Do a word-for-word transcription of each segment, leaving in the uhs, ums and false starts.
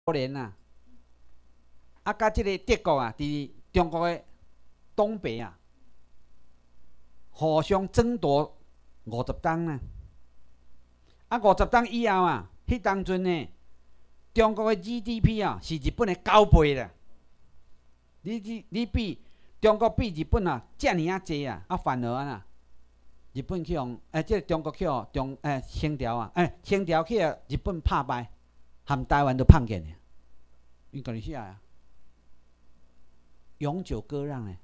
联啊，啊，甲即个德国啊，伫中国的东北啊，互相争夺五十档呢。啊，五十档以后啊，迄当阵呢，中国的 G D P 啊是日本的九倍啦。你你你比中国比日本啊，遮尔啊济啊，啊反而啊，日本去用，诶、欸，即、這個中国去用中诶、欸、清朝啊，诶、欸、清朝去日本拍败，含台湾都碰见的，因家己写啊，永久割让诶。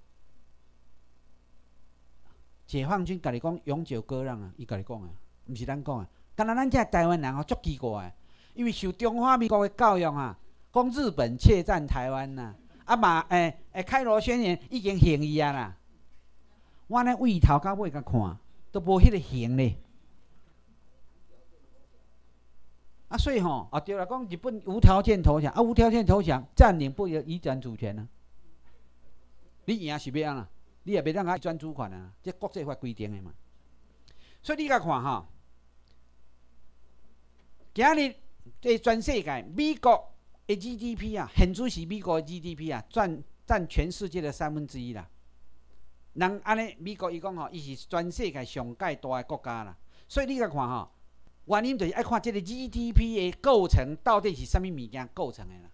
解放军家己讲永久割让啊，伊家己讲啊，毋是咱讲啊。敢若咱遮台湾人哦，足奇怪诶，因为受中华民国诶教育啊，讲日本窃占台湾呐、啊，啊嘛诶诶，开罗宣言已经行伊啊啦。我呢为头到尾甲看，都无迄个行咧。啊，所以吼，啊对啦，讲日本无条件投降，啊无条件投降，占领不移转主权啊。你赢是要安啦？你也袂当甲转主权啊，这国际法规定的嘛。所以你甲看吼。今日在全世界，美国的 G D P 啊，现主是美国的 G D P 啊，占占全世界的三分之一啦。人安尼，美国伊讲吼，伊是全世界上界大的国家啦。所以你甲看吼，原因就是爱看这个 G D P 的构成到底是啥物物件构成的啦。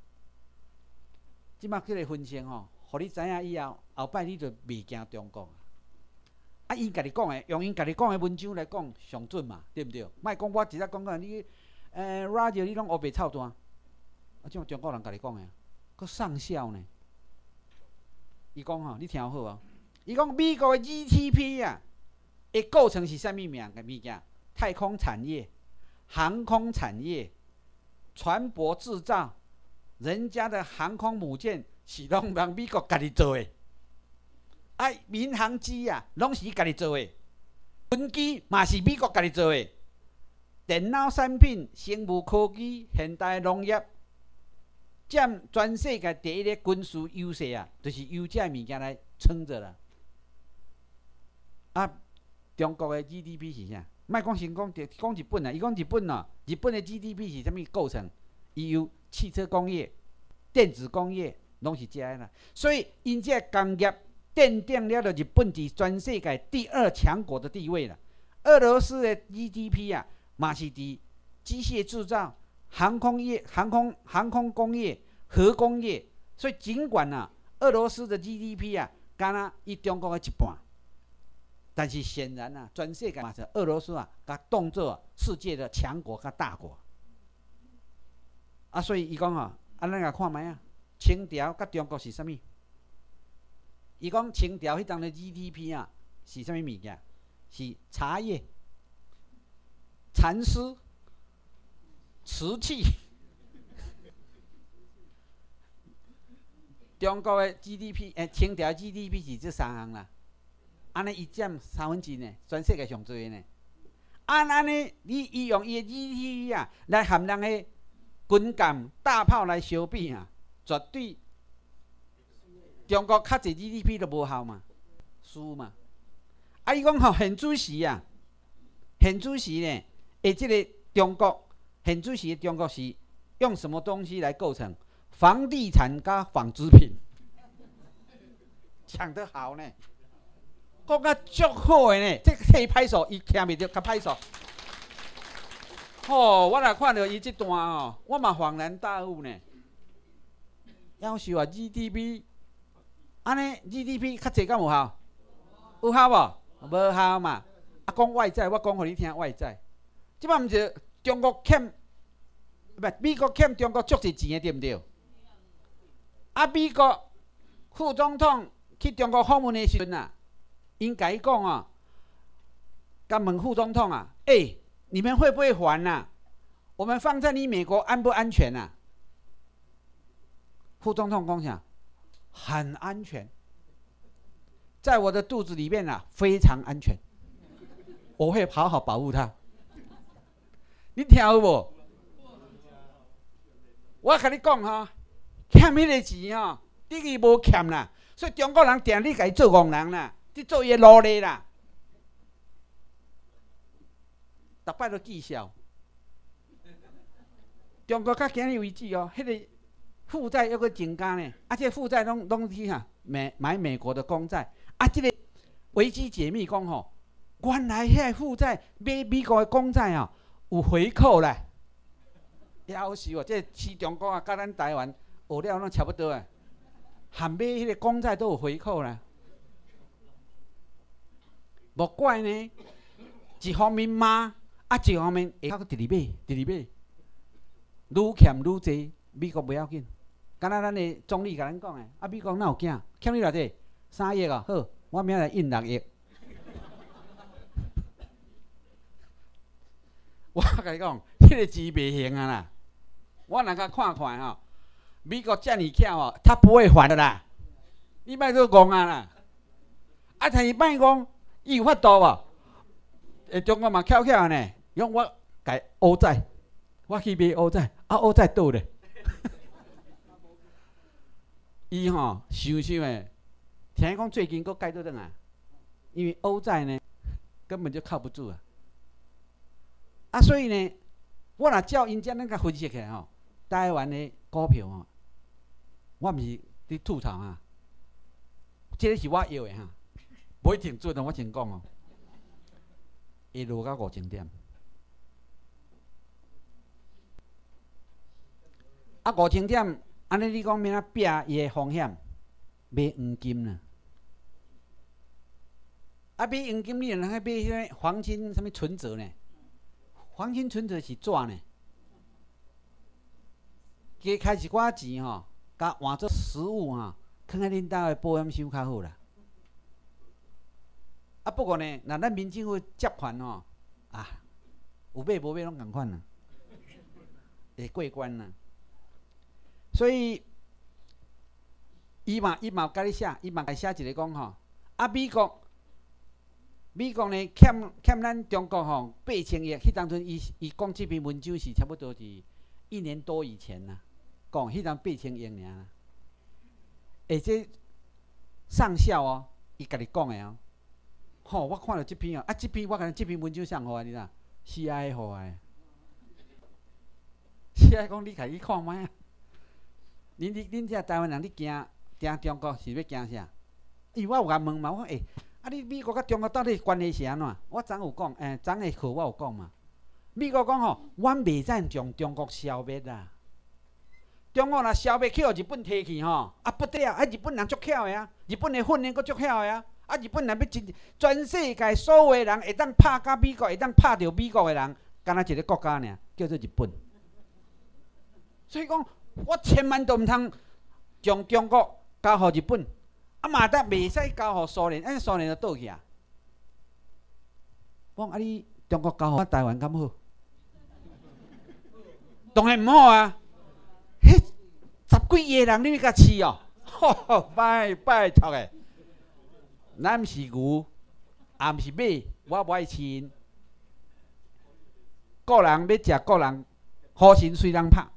即摆这个分析吼，互你知影以后，后摆你就袂惊中国。啊，因家己讲的，用因家己讲的文章来讲上准嘛，对不对？莫讲我直接讲讲你，诶、呃、，radio 你拢黑白操蛋，啊，即中国人家己讲的，佮上校呢？伊讲吼，你听好哦。伊讲美国的 G D P 啊，会构成是啥物物件？物件？太空产业、航空产业、船舶制造，人家的航空母舰是拢人美国家己做的。啊，民航机啊，拢是家己做的；飞机嘛是美国家己做的；电脑产品、生物科技、现代农业，占全世界第一个军事优势啊，就是由这物件来撑着啦。啊，中国的 G D P 是啥？莫讲先讲讲日本啊，伊讲日本啊，日本的 G D P 是啥物构成？伊有汽车工业、电子工业，拢是这啦。所以因这工业。奠定了日本伫全世界第二强国的地位了。俄罗斯的 G D P 啊，嘛是伫机械制造、航空业、航空航空工业、核工业。所以尽管啊，俄罗斯的 G D P 啊，敢若伊中国的一半，但是显然啊，全世界嘛是俄罗斯啊，甲当作世界的强国甲大国。啊，所以伊讲啊，啊咱来看觅啊，清朝甲中国是啥物？伊讲清朝迄当的 G D P 啊，是啥物物件？是茶叶、蚕丝、瓷器。中国的 G D P， 诶、欸，清朝 G D P 是这三项啦。安尼伊占三分之一呢，全世界上多呢。按安尼，你伊用伊的 G D P 啊，来含人的军舰、大炮来相比啊，绝对。中国较侪 G D P 都无效嘛，输嘛。啊，伊讲吼，现主时啊，现主时呢，诶，即个中国现主时的中国是用什么东西来构成？房地产加纺织品，讲得好呢，讲啊足好的呢，这替拍手，伊听袂着，较拍手。哦，我若看到伊这段哦，我嘛恍然大悟呢。要是话 G D P。安尼 G D P 较济敢有效？有效无？无效嘛。啊，讲外债，我讲互你听外债。即摆毋是中国欠，不美国欠中国足济钱的，对毋对？啊，美国副总统去中国访问的时阵啊，因甲伊讲哦，甲问副总统啊，哎、欸，你们会不会还啊？我们放在你美国安不安全啊？副总统讲啥？很安全，在我的肚子里面啊，非常安全，我会好好保护它。你听有无？我甲你讲哈，欠迄个钱吼，等于无欠啦。所以中国人定你家做戆人啦，你做伊奴隶啦，逐摆都记笑。 中国到今日为止哦，迄、那个负债又搁增加呢，啊，这负债拢拢去哈美买美国的公债，啊，这个危机解密讲吼，原来遐个负债买美国的公债哦有回扣啦，夭寿哦，这市中国啊，甲咱台湾学了拢差不多啊，含买迄个公债都有回扣啦，无怪呢，一方面骂，啊，一方面下骹直直买，直直买。愈欠愈济，美国不要紧。敢若咱的总理甲咱讲的，啊，美国哪有囝？欠你偌济？三亿啊，好，我明仔来印六亿。我甲你讲，迄、那个钱袂行啊啦。我若甲看看吼，美国遮尔巧哦，他不会还的啦。你莫做戆啊啦。啊，但是莫讲，伊有法度无？诶，中国嘛巧巧呢，用我改欧债。我去买欧债，啊欧债倒咧，伊吼想想诶，听讲最近佫改倒转来，因为欧债呢根本就靠不住啊，啊所以呢，我若照因遮咱甲分析起来吼，台湾的股票吼，我毋是伫吐槽啊，这个是我要的哈，不一定准的，我先讲哦，会落到五千点。啊，五千点，安尼你讲免啊避伊的风险，买黄金啦。啊，买黄金你能去买迄个黄金什么存折呢？黄金存折是纸呢，加开一寡钱吼，甲换做实物吼，放喺恁兜的保险箱较好啦。啊，不过呢，若咱民政府接款吼，啊，有买无买拢共款啦，会过关啦。所以，伊嘛伊嘛有甲你写，伊嘛甲写一个讲吼，啊美国，美国呢欠欠咱中国吼八千亿，迄当阵伊伊讲这篇文章是差不多是一年多以前啦，讲迄当八千亿尔啦，而且上校哦，伊家己讲的哦，吼、哦、我看到这篇哦，啊这篇我甲这篇文章谁互的你知 ？C I A 互的 ，C I A 讲你家己看卖啊。恁恁恁遮台湾人，你惊惊中国是要惊啥？因为我有甲问嘛，我讲诶、欸，啊你美国甲中国到底关系是安怎？我昨有讲，诶、欸，昨下课我有讲嘛。美国讲吼，阮袂使将中国消灭啦。中国若消灭去，互日本摕去吼，啊不得啊！啊日本人足巧的啊，日本的训练阁足巧的啊，啊日本人要真全世界所有的人会当拍甲美国，会当拍着美国的人，干那一个国家尔，叫做日本。所以讲。我千万都毋通将中国交互日本，啊嘛得袂使交互苏联，安尼苏联就倒去啊。我讲啊，你中国交互台湾敢好？当然毋好啊！迄十几亿人你要甲饲哦，吼拜拜托诶！咱毋是牛，也毋是马，我无爱饲因。个人要食个人，好心随人拍。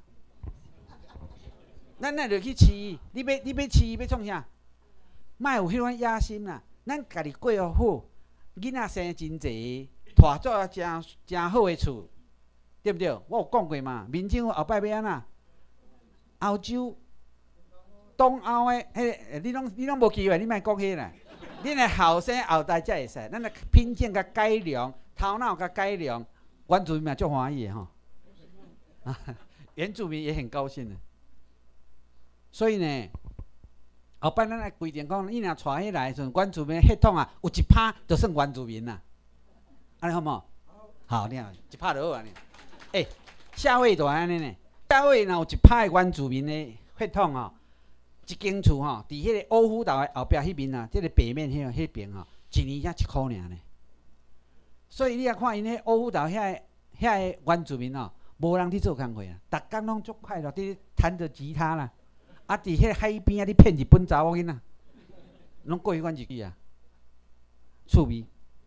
咱哪着去饲伊？你要你要饲伊要创啥？莫有迄款野心啦！咱家己过好好，囡仔生真济，带做真真好诶厝，对不对？我有讲过嘛，民政府后摆要安怎？欧洲、东欧诶，迄你拢你拢无机会，你莫讲迄啦。恁诶后生后代才会使，咱来品鉴甲改良，头脑甲改良，原住民嘛足欢喜诶吼。原住民也很高兴的。所以呢，后摆咱来规定讲，你若带迄来时阵，原住民血统啊，有一拍就算原住民啦。安尼好无？好，你看一拍就好安尼。诶、欸，社会就安尼呢。社会若有一拍的原住民的血统吼，一间厝吼，伫迄个欧虎岛的后壁迄边啊，即、這个北面迄个迄边吼，一年才一箍尔呢。所以你若看因迄欧虎岛遐个遐个原住民吼，无人去做工课啊，逐工拢足快乐，伫弹着吉他啦。啊！伫迄海边啊，你骗日本查某囡仔，拢过迄款日子啊，趣味。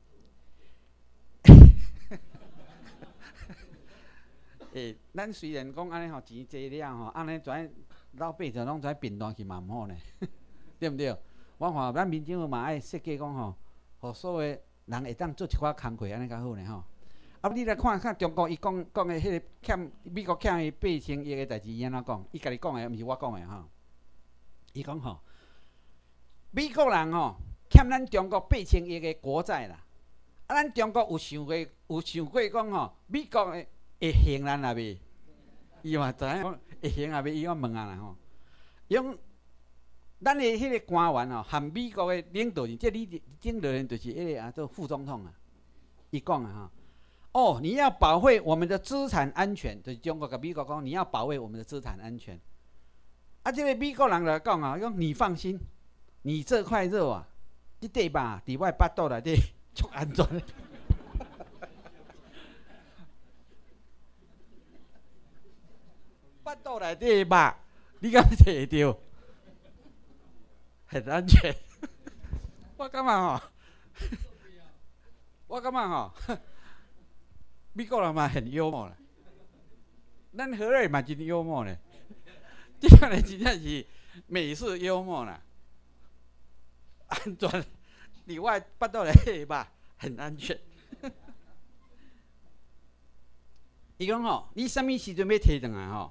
诶、欸，咱虽然讲安尼吼，钱济了吼，安尼跩老百姓拢跩变动去嘛毋好呢，对毋对？我看咱民政府嘛爱设计讲吼，互所有人会当做一寡工课，安尼较好呢吼。 啊，你来看看中国伊讲讲的迄个欠美国欠伊八千亿的代志，伊安怎讲？伊家己讲的，毋是我讲的吼。伊讲吼，美国人吼欠咱中国八千亿的国债啦。啊，咱中国有想过有想过讲吼，美国会会还咱啊未？伊嘛知影讲会还啊未？伊讲问啊啦吼，伊讲咱的迄个官员吼，含美国的领导人，即领领导人就是迄个啊，做副总统啊，伊讲啊吼。哦，你要保卫我们的资产安全，就是中国跟美国讲，你要保卫我们的资产安全。啊，这个美国人来讲啊，讲你放心，你这块肉啊，这块肉伫我巴肚内底足安全。巴肚内底的肉，你敢摕到？很安全。我感觉吼，我感觉吼。美国人嘛很幽默啦，咱荷兰嘛真幽默咧，这样咧真正是美式幽默啦。安全，里外巴肚内吧，很安全。伊讲吼，你什么时阵要摕转来吼？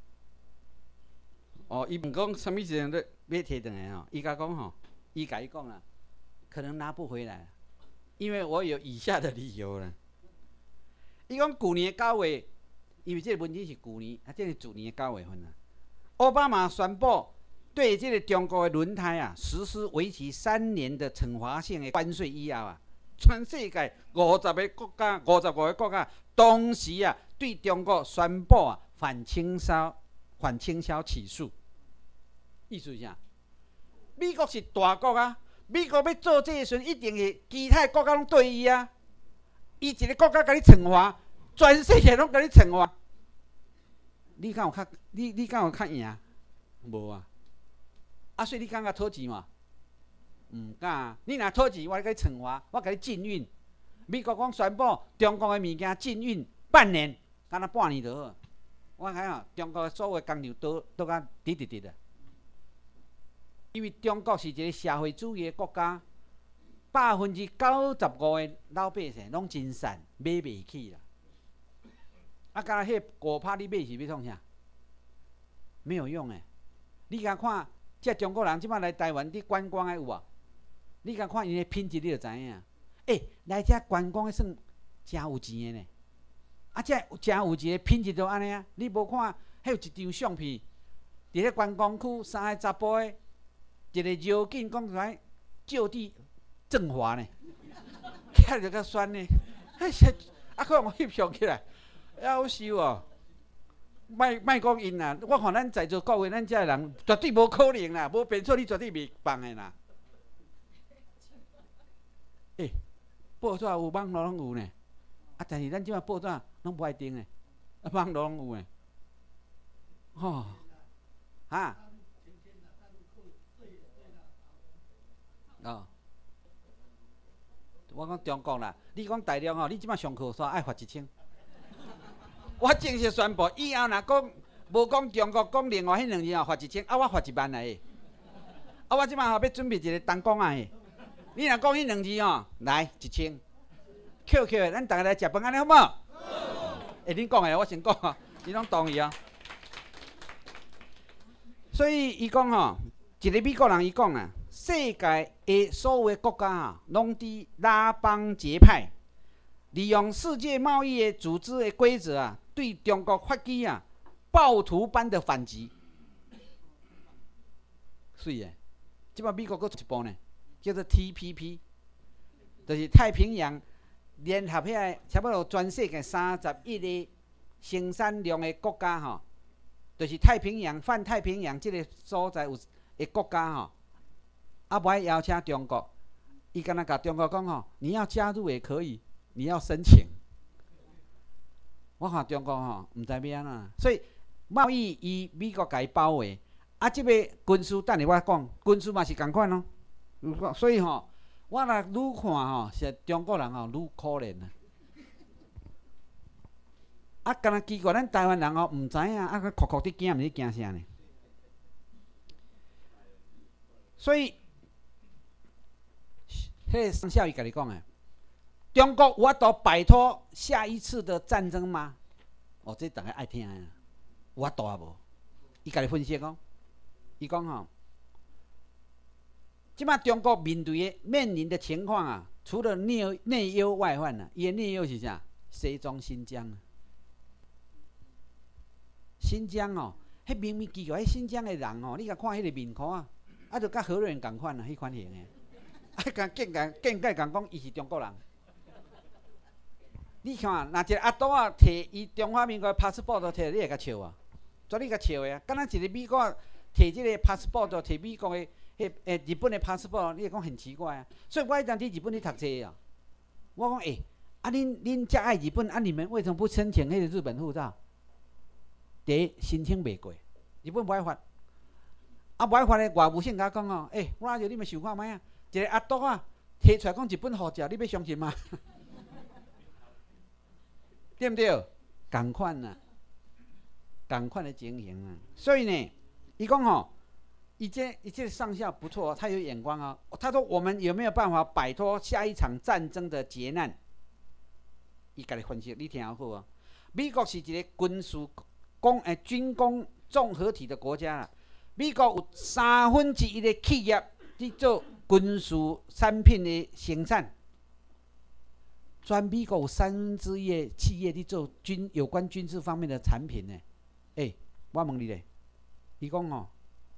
哦，伊问讲什么时阵要要摕转来吼？伊甲讲吼，伊甲伊讲啦，可能拿不回来，因为我有以下的理由啦。伊讲去年九月，因为这个文件是去年，啊，这是去年九月份啊。奥巴马宣布对这个中国的轮胎啊实施为期三年的惩罚性的关税以后啊，全世界五十个国家、五十五个国家同时啊对中国宣布啊反倾销、反倾销起诉。意思是啥？美国是大国啊，美国要做这个时，一定是其他国家拢对伊啊。伊一个国家甲你惩罚，全世界拢甲你惩罚，你敢有较你你敢有较赢？无啊！啊，所以你敢甲讨钱嘛？毋敢。你若讨钱，我甲你惩罚，我甲你禁运。美国讲宣布中国的物件禁运半年，敢若半年就好。我看哦，中国所有的工厂都都甲直直直啊。因为中国是一个社会主义的国家。百分之九十五的老百姓拢真瘦，买袂起啦。啊，敢若迄五拍你买是要创啥？没有用诶。你甲看，这中国人即摆来台湾伫观光诶有无？你甲看因诶品质，你就知影。诶、欸，来遮观光诶算真有钱诶呢。啊，这真有钱诶品质就安尼啊。你无看，迄有一张相片，伫咧观光区三个查甫诶，一个绕颈讲出来就地。振华呢，看着较酸呢，哎呀，啊，可我翕相起来，夭寿哦！莫莫讲因啦，我看咱在座各位，咱遮人绝对无可能啦，无变错你绝对袂放的啦。诶、欸，报纸有网络拢有呢，啊，但是咱即摆报纸拢无爱登的，啊，网络拢有呢，吼，哈，哦。我讲中国啦，你讲大陆吼，你即摆上课煞爱罚一千。我正式宣布，以后若讲无讲中国，讲另外迄两字吼，罚一千，啊，我罚一万来的。啊，我即摆吼要准备一个单讲啊的，你若讲迄两字吼，来一千。Q Q， 咱大家来食饭安尼好无？好。诶，恁讲的，我先讲吼，你拢同意啊？所以伊讲吼，一个美国人伊讲啊。世界的所有的国家啊，拢伫拉帮结派，利用世界贸易的组织的规则啊，对中国发起啊暴徒般的反击。是诶，即摆美国搁一步呢，叫做 T P P， 就是太平洋联合遐差不多全世界三十一个生产量的国家吼，就是太平洋、泛太平洋即个所在有的国家吼。啊，不爱邀请中国，伊敢若甲中国讲吼，你要加入也可以，你要申请。我看中国吼，毋知要安怎，所以贸易以美国甲伊包围，啊，即个军事等下我讲，军事嘛是共款咯。所以吼，我若愈看吼，是中国人吼愈可怜啊。啊，敢若奇怪，咱台湾人吼毋知影，啊，佮哭哭伫惊，毋知惊啥呢？所以。迄个上校伊家己讲诶， 中国有法度摆脱下一次的战争吗？哦，这大家爱听啊，有法度啊无？伊家己分析讲，伊讲吼，即摆中国面对的面临的情况啊，除了内内忧外患啊，伊的内忧是啥？西藏、新疆啊，新疆哦，迄明明奇怪，迄新疆的人哦，你甲看迄个面孔啊，啊，就甲何瑞元共款啊，迄款型的，啊，甲见甲见解共讲，伊是中国人。你看，若一个阿斗啊，摕伊中华民国的 passport 摕，你会甲笑啊？怎你甲笑的啊？敢若一个美国摕即个 passport， 摕美国的迄诶日本的 passport， 你会讲很奇怪啊。所以我迄阵伫日本咧读册啊，我讲诶、欸，啊恁恁遮爱日本，啊你们为什么不申请迄个日本护照？第一申请袂过，日本无爱发，啊无爱发咧，外务省甲我讲哦，诶、欸，我叫你们想看卖啊，一个阿斗啊，摕出来讲日本护照，你要相信吗？对不对？同款啊，同款的情形啊。所以呢，伊讲吼，伊这伊这上校不错、哦，他有眼光啊、哦。他说我们有没有办法摆脱下一场战争的劫难？伊家己分析，你听好啊。美国是一个军事工诶军工综合体的国家啊。美国有三分之一的企业伫做军事产品的生产。全美国有三分之一的企业伫做军有关军事方面的产品呢。诶、欸，我问你咧，伊讲哦，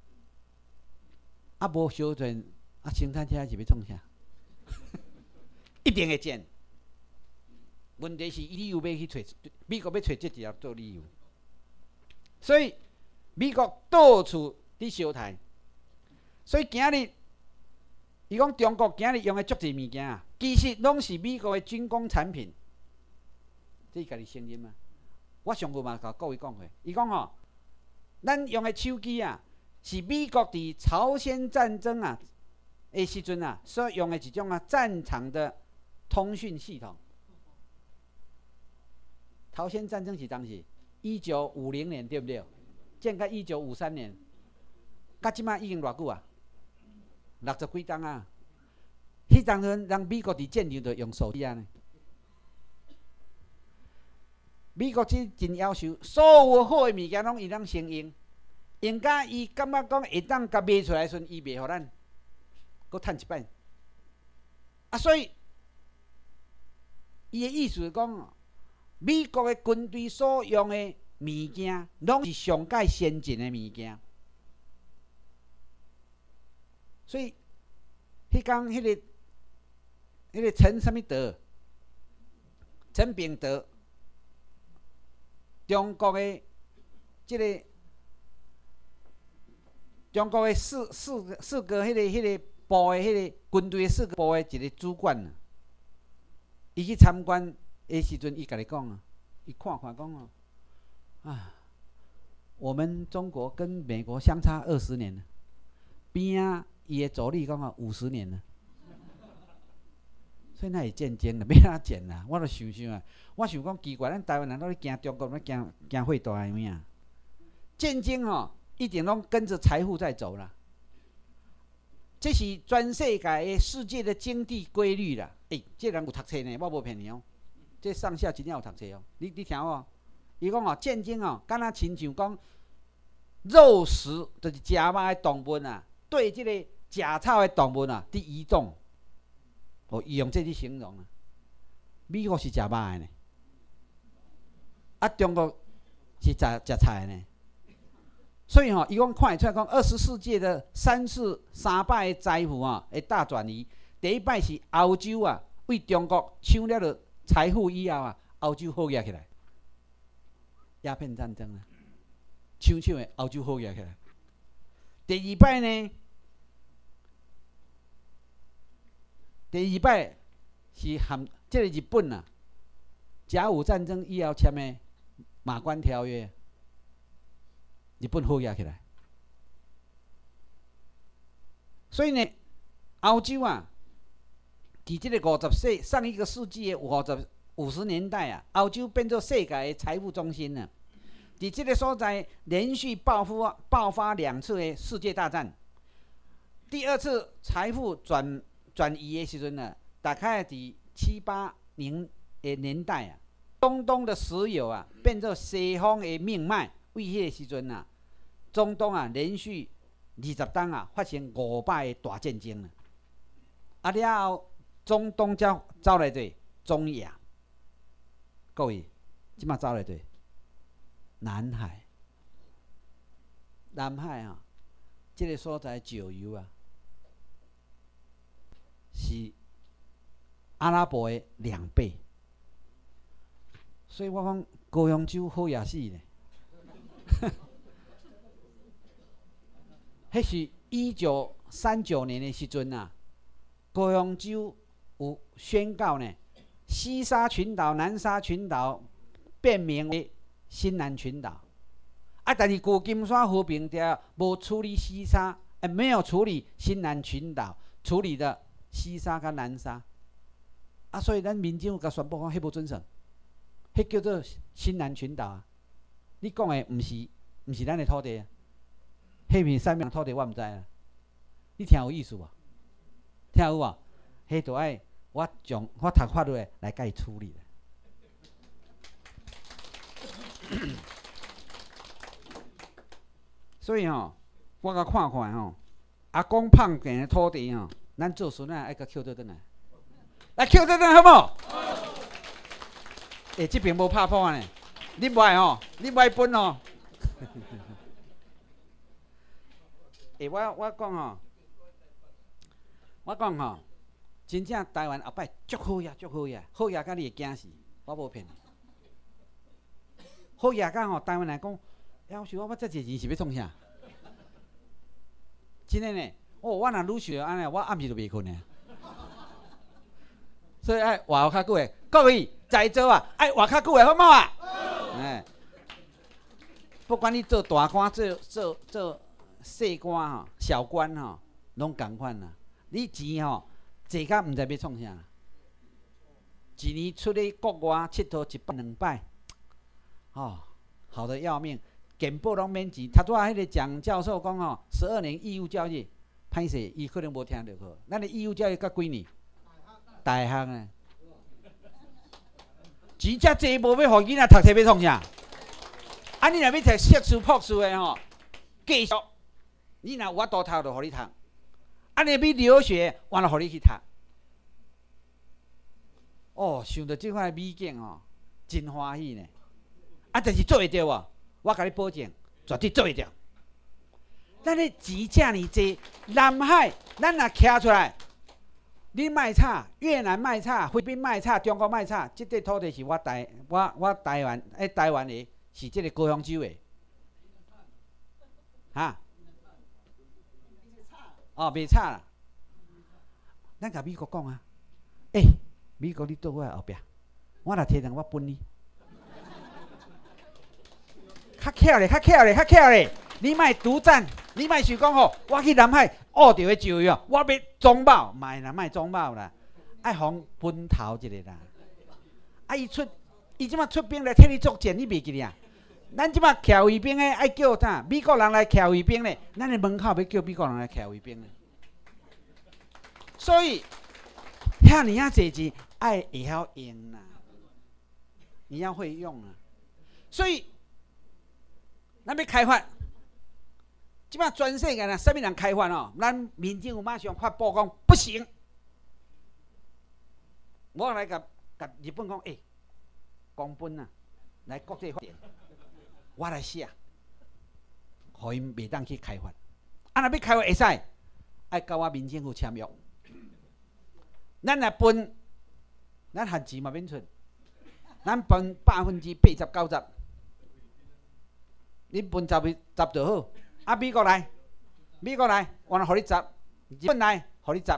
啊无小阵啊生产车是要创啥？一定会建。问题是理由要去找，美国要找这一条做理由。所以美国到处伫烧台，所以今日伊讲中国今日用的足侪物件啊。其实拢是美国的军工产品，这伊家己承认嘛？我上句嘛甲各位讲过，伊讲吼，咱用的手机啊，是美国伫朝鲜战争啊的时阵啊所用的一种啊战场的通讯系统。朝鲜战争是当时一九五零年对不对？建到一九五三年，到即摆已经偌久啊？六十几档啊！迄当阵，人美国伫战场就用手机啊呢。美国真真夭寿，所有好诶物件拢伊当先用，用甲伊感觉讲会当甲卖出来时阵，伊卖互咱，搁趁一摆。啊，所以伊诶意思是讲，美国诶军队所用诶物件，拢是上界先进诶物件。所以，迄天迄个。迄个陈什么德，陈炳德，中国的这个中国的四四四个迄个迄个部的迄个军队的四个部的一个主管啊，伊去参观的时阵，伊甲你讲啊，伊看看讲哦，啊，我们中国跟美国相差二十年了，边啊伊的助理讲啊五十年了。所以那会战争了，要哪战啦？我就想想啊，我想讲奇怪，咱台湾人都咧惊中国，咧惊惊会大个物啊？战争哦，一定拢跟着财富在走啦。这是全世界的世界的经济规律啦。诶、欸，这人有读册呢，我无骗你哦。这上下真正有读册哦。你你听哦，伊讲哦，战争哦，敢若亲像讲肉食，就是食肉的动物啊，对这个食草的动物啊，伫移动。哦，伊用这去形容啊。美国是食肉的呢，啊，中国是食食菜的呢。所以吼、哦，伊讲看会出来讲，二十世纪的三次三摆的财富啊，会大转移。第一摆是欧洲啊，为中国抢了了财富以后啊，欧洲好起来。鸦片战争啊，抢抢的欧洲好起来。第二摆呢？第二摆是含这个日本啊，甲午战争以后签的马关条约，日本好起来。所以呢，欧洲啊，伫这个五十世上一个世纪的五十五十年代啊，欧洲变做世界的财富中心了。伫这个所在连续爆发爆发两次的世界大战，第二次财富转转移的时阵呢，大概伫七八年的年代啊，中东的石油啊，变做西方的命脉。为迄个时阵啊，中东啊连续二十天啊发生五摆的大战争啊。啊了后，中东才走来对中亚，各位，即马走来对南海。南海啊，这个所在石油啊，是阿拉伯的两倍。所以我讲高雄州好野死呢。迄是一九三九年的时阵啊，高雄州有宣告呢，西沙群岛、南沙群岛变名为新南群岛。啊，但是旧金山和平条无处理西沙，哎，没有处理新南群岛，处理的西沙跟南沙。啊，所以咱民政府甲宣布讲，迄无准绳，迄叫做新南群岛啊。你讲的毋是，毋是咱的土地啊，迄面啥物土地我毋知啊。你听有意思无？听有无？迄就爱我从我读法律的来甲伊处理的。所以吼、哦，我甲看看吼、哦，阿公胖建的土地吼、哦，咱做孙仔爱甲捡倒转来，来捡倒转好无？好。诶，这边无拍破呢，你无爱吼，你无爱分哦。诶，我我讲吼，我讲吼，真正台湾后摆足好呀，足好呀，好呀，甲你会惊死，我无骗你。好呀，甲吼台湾来讲。要是我我这侪钱是要创啥？真的呢，哦，我若愈想安尼，我暗时就袂困呢。所以爱活较久的，各位在座啊，爱活较久的好冇啊？哎，不管你做大官、做做做小官吼、小官吼，拢共款啦。你钱吼坐甲毋知要创啥，一年出去国外佚佗一摆两摆，哦，好的要命。健保拢免钱，头拄仔迄个蒋教授讲吼，十二年义务教育，歹势，伊可能无听到过。咱的义务教育甲几年？大学啊，钱遮济，无要互囡仔读册要创啥？啊，你若要读硕士、博士的吼，继续，你若有法度读，就互你读。啊，你要留学，我就互你去读。哦，想到即款美景哦，真欢喜呢。啊，但是做会着无？我甲你保证，绝对做会着。咱咧钱遮尔济，南海咱若徛出来，你卖差，越南卖差，菲律宾卖差，中国卖差，即块土地是我台我我台湾诶台湾的，是即个高雄州的，哈？哦，袂差啦。咱甲美国讲啊，诶、欸，美国你倒我后壁，我若摕两我分你。较巧咧，较巧咧，较巧咧！你莫独占，你莫想讲吼，我去南海挖到的石油，我要装饱，莫啦，莫装饱啦，爱互分头一个啦。啊，伊出，伊即马出兵来替你作战，你袂记哩啊？咱即马徛卫兵诶，爱叫啥？美国人来徛卫兵咧，咱的门口要叫美国人来徛卫兵咧。所以，遐尔啊侪钱，爱会晓用啦，你要会用啊。所以。咱要开发，即摆全世界啊，啥物人开发哦？咱民政府马上发布讲不行。我来甲甲日本讲，诶、欸，公本啊，来国际法庭，我来写，互因袂当去开发。啊，若要开发会使，爱甲我民政府签约。咱来分，咱限钱嘛免出，咱分百分之八十九十。你分十十就好，啊美国来，美国来，我互你十；日本来，互你十。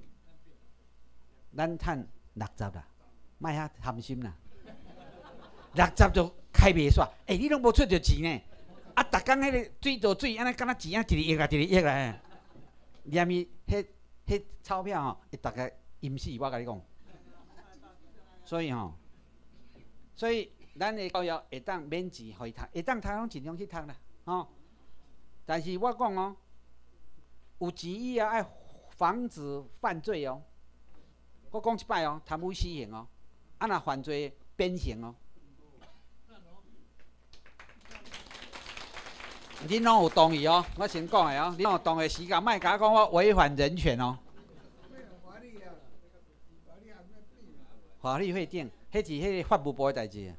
咱趁六十啦，莫遐贪心啦。六十就开袂煞，诶、欸，你拢无出着钱呢？啊，逐工迄个水倒水，安尼敢若钱啊，一个亿啊，一个亿啦。念伊迄迄钞票吼，会逐个淹死，我甲你讲。所以吼，所以。咱的教育会当免钱，互伊读，会当读拢尽量去读啦，吼。但是我讲哦，有钱以后爱防止犯罪哦。我讲一摆哦，贪污死刑哦， 啊那犯罪变形哦。恁拢有同意哦，我先讲的哦，恁有同意时间，莫甲我讲我违反人权哦。法律会定，迄是迄个法务部的代志。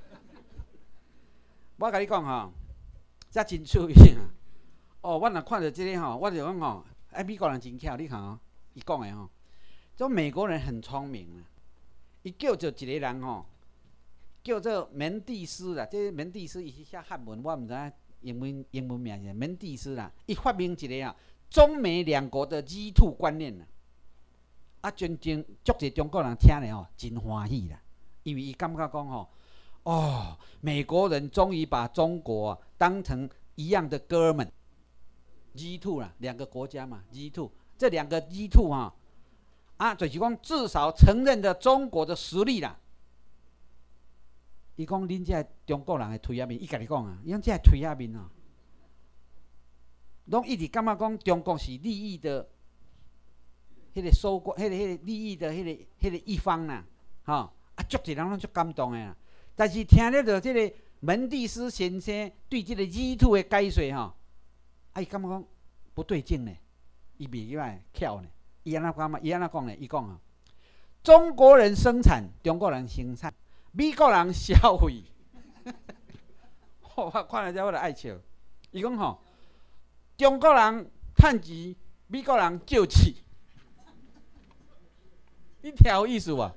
我甲你讲吼，这真趣味啊！哦，我若看到这个吼，我就讲吼，哎，美国人真巧，你看哦，伊讲的吼，这美国人很聪明啊。伊叫做一个人吼，叫做门第斯啦。这门第斯伊是写汉文，我毋知影英文英文名是门第斯啦。伊发明一个啊，中美两国的 G 二 观念啦。啊，真正足侪中国人听了吼，真欢喜啦，因为伊感觉讲吼，哦，美国人终于把中国、啊、当成一样的哥们 ，G 二 啦，两个国家嘛 ，G 二，这两个 G 二 哈，啊，就是讲至少承认了中国的实力啦。伊讲恁这中国人的推下面，伊家己讲啊，伊讲这推下面哦，拢一直感觉讲中国是利益的。迄个收割，迄、那个、迄、那个利益的、迄、那个、迄、那个一方啦，吼、哦、啊，足侪人拢足感动诶啦。但是听了着即个门第斯先生对即个 G 二 的解说吼，啊，伊感觉讲不对劲呢，伊袂起来巧呢。伊安怎讲嘛？伊安怎讲呢？伊讲啊，中国人生产，中国人生产，美国人消费。我看了之后我就爱笑。伊讲吼，中国人趁钱，美国人借钱。你听有意思无？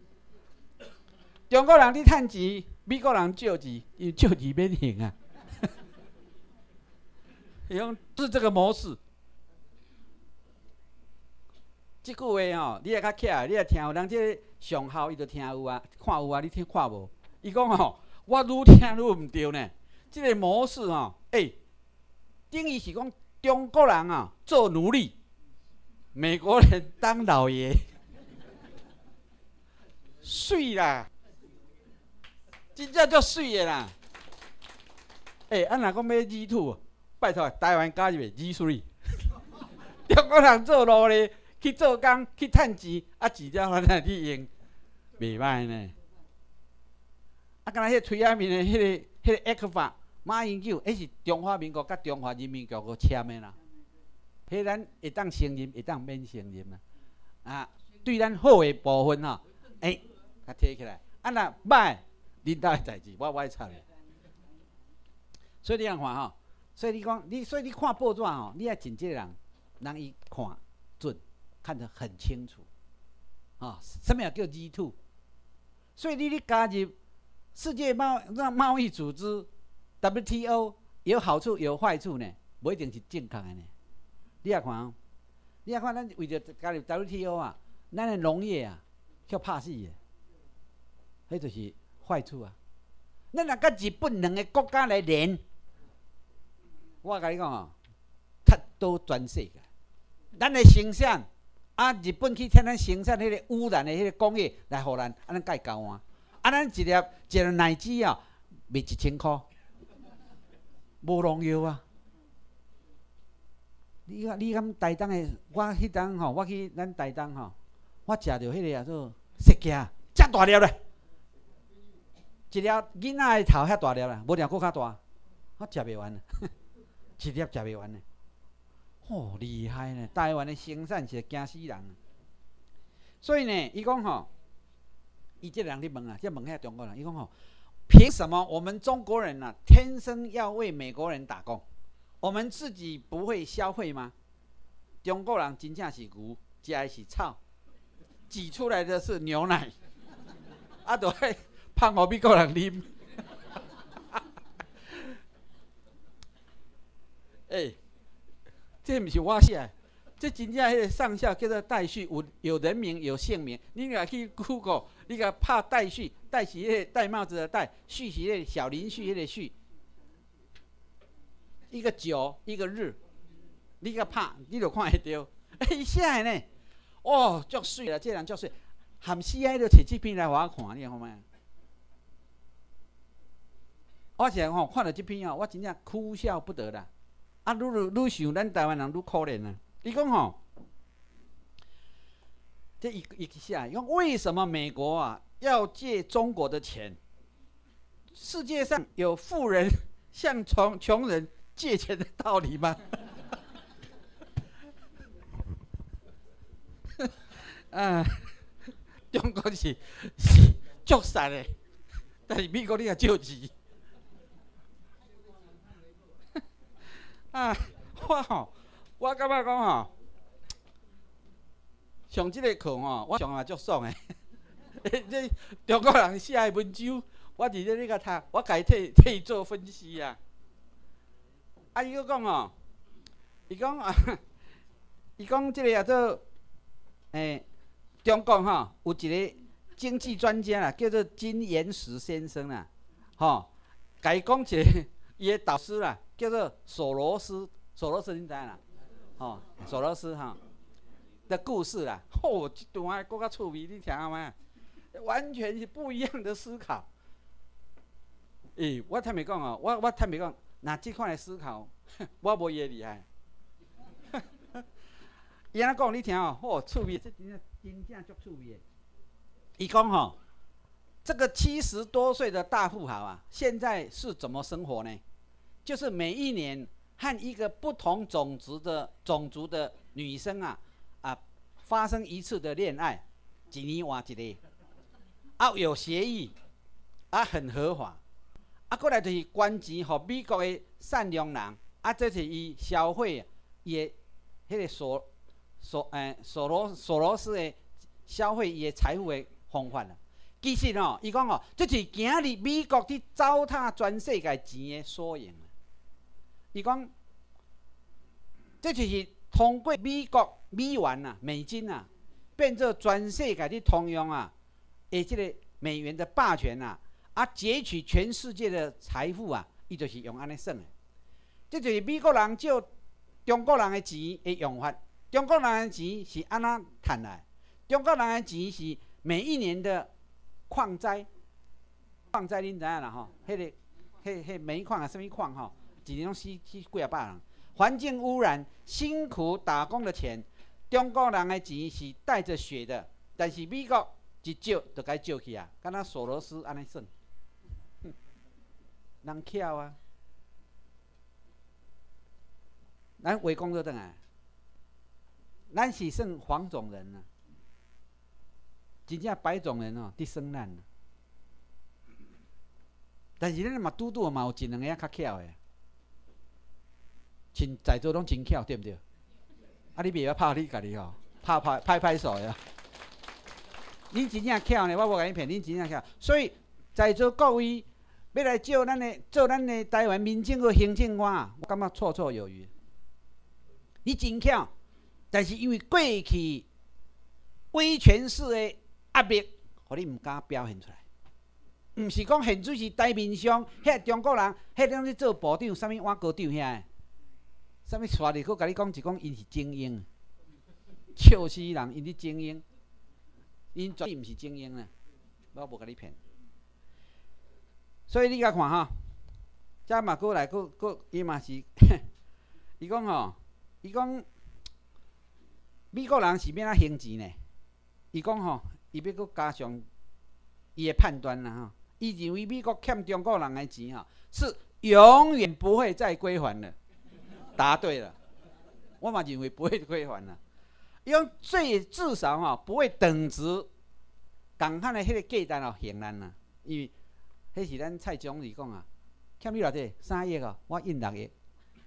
中国人你趁钱，美国人借钱，伊借钱免还啊。伊讲是这个模式。即句话吼，你也较巧，你也听有人这上校伊就听有啊，看有啊，你听看无？伊讲吼，我愈听愈毋对呢。即、这个模式吼，诶、欸，等于是讲中国人啊做奴隶，美国人当老爷。水啦，真正足水的啦！诶、欸，啊若讲要 G 二，拜托台湾加入 G 三，中国人做奴隶去做工去趁钱，啊钱了反正去用，袂歹呢。啊，敢若迄个推下面的迄、那个、迄、那个 X 法马英九，迄是中华民国甲中华人民共和国签的啦。迄咱会当承认，会当免承认啦。啊，对咱好的部分吼，诶、欸。甲摕起来，啊若歹，恁兜的代志，我我会插咧。所以你通看吼，所以你讲你，所以你看报纸吼，你爱真这个人，人伊看准，看得很清楚，啊，什么叫 G 二？ 所以你咧加入世界贸贸易组织 W T O 有好处有坏处呢，不一定是正确的呢。你也看哦，你也看咱为着加入 W T O 啊，咱的农业啊，叫怕死的。迄就是坏处啊！咱若甲日本两个国家来连，我甲你讲哦，踢倒全世界。咱的生产啊，日本去替咱生产迄个污染的迄个工业来互咱，啊，咱甲伊交换。啊，咱一粒一粒奶子啊，卖一千箍，无农药啊！你看，你敢台东的，我迄当吼，我去咱台东吼，我食着迄个啊做雪茄，遮大粒咧。一粒囡仔的头遐大粒啦，无定搁较大，我食袂完，一粒食袂完呢。哦，厉害呢！台湾的生产是惊死人。所以呢，伊讲吼，伊这人咧问啊，这问遐中国人，伊讲吼，凭什么我们中国人啊，天生要为美国人打工？我们自己不会消费吗？中国人真正是牛，吃的是草，挤出来的是牛奶，啊，都会。放互美国人啉，哎、欸，这毋是我写，这真正迄个上校叫做戴旭，有有人名有姓名。你若去 Google， 你甲拍戴旭，戴是迄个戴帽子的戴，旭是迄个小林旭迄个旭，一个九一个日，你甲拍，你就看会到。哎、欸，写的呢，哦，足水啦，这人足水，含死爱都摕这篇来互我看，你看咩？我是吼看到这篇哦，我真正哭笑不得啦。啊，愈愈愈想咱台湾人愈可怜啊。伊讲吼，这一一下，伊讲为什么美国啊要借中国的钱。世界上有富人向穷穷人借钱的道理吗？啊，中国是是足善的，但是美国你也借钱。啊，我吼，我感觉讲吼，上这个课吼，我上也足爽的。这中国人写的文章，我伫咧咧甲读，我家替替伊做分析啊。啊，伊佫讲哦，伊讲啊，伊讲这个叫做诶，中国吼有一个经济专家啦，叫做金岩石先生啦，吼，甲伊讲一个伊的导师啦，叫做索罗斯，索罗斯你知影啦？吼，索罗斯哈的故事啦，吼，这段还佫较趣味，你听有没？完全是不一样的思考。诶、欸，我坦白讲哦，我我坦白讲，那这款的思考，我无伊的厉害。伊安尼讲你听哦，吼，趣味，这真正真正足趣味的。伊讲吼，这个七十多岁的大富豪啊，现在是怎么生活呢？就是每一年和一个不同种族的种族的女生啊啊发生一次的恋爱，一年换一个。啊，有协议，啊，很合法，啊，过来就是捐钱给美国的善良人，啊，这是伊消费伊的迄个索索诶索罗索罗斯的消费伊的财富的方法啦。其实哦，伊讲哦，这是今日美国伫糟蹋全世界钱的缩影。伊讲，这就是通过美国美元啊、美金啊，变做全世界的通用啊。诶，这个美元的霸权啊，啊，截取全世界的财富啊，伊就是用安尼算的。这就是美国人借中国人的钱的用法。中国人的钱是安怎赚来？中国人的钱是每一年的矿灾，矿灾恁知影啦吼？迄、那个、迄、迄煤矿啊，什么矿吼？一年拢死死几啊百人。环境污染、辛苦打工的钱，中国人的钱是带着血的，但是美国。一借就该借去啊，敢若索罗斯安尼算，人巧啊。咱话讲倒转来，咱是算黄种人啊，真正白种人哦，伫算咱。但是咱嘛拄拄嘛有一两个较巧的，真在座拢真巧，对不对？啊，你袂晓拍你家己吼，拍拍拍拍手呀。恁真正巧呢，我无甲你骗，恁真正巧。所以在座各位要来借咱的做咱的台湾民政个行政官啊，我感觉绰绰有余。你真巧，但是因为过去威权式的压迫，互你毋敢表现出来。毋是讲现水是台面上，遐中国人，遐种咧做部长，啥物碗高长遐，啥物刷哩，佫甲你讲一讲，因是精英，笑死人，因是精英。因绝对毋是精英啦，我无甲你骗。所以你甲看吼，遮嘛过来，过过伊嘛是，伊讲吼，伊讲美国人是要哪行钱呢？伊讲吼，伊要佫加上伊的判断啦吼，伊认为美国欠中国人的钱吼，是永远不会再归还的。答对了，我嘛认为不会归还了。伊讲最至少吼、哦、不会等值共款的迄个价单哦还咱啦，因为迄是咱蔡总理讲啊，欠你偌济三亿哦，我印六亿，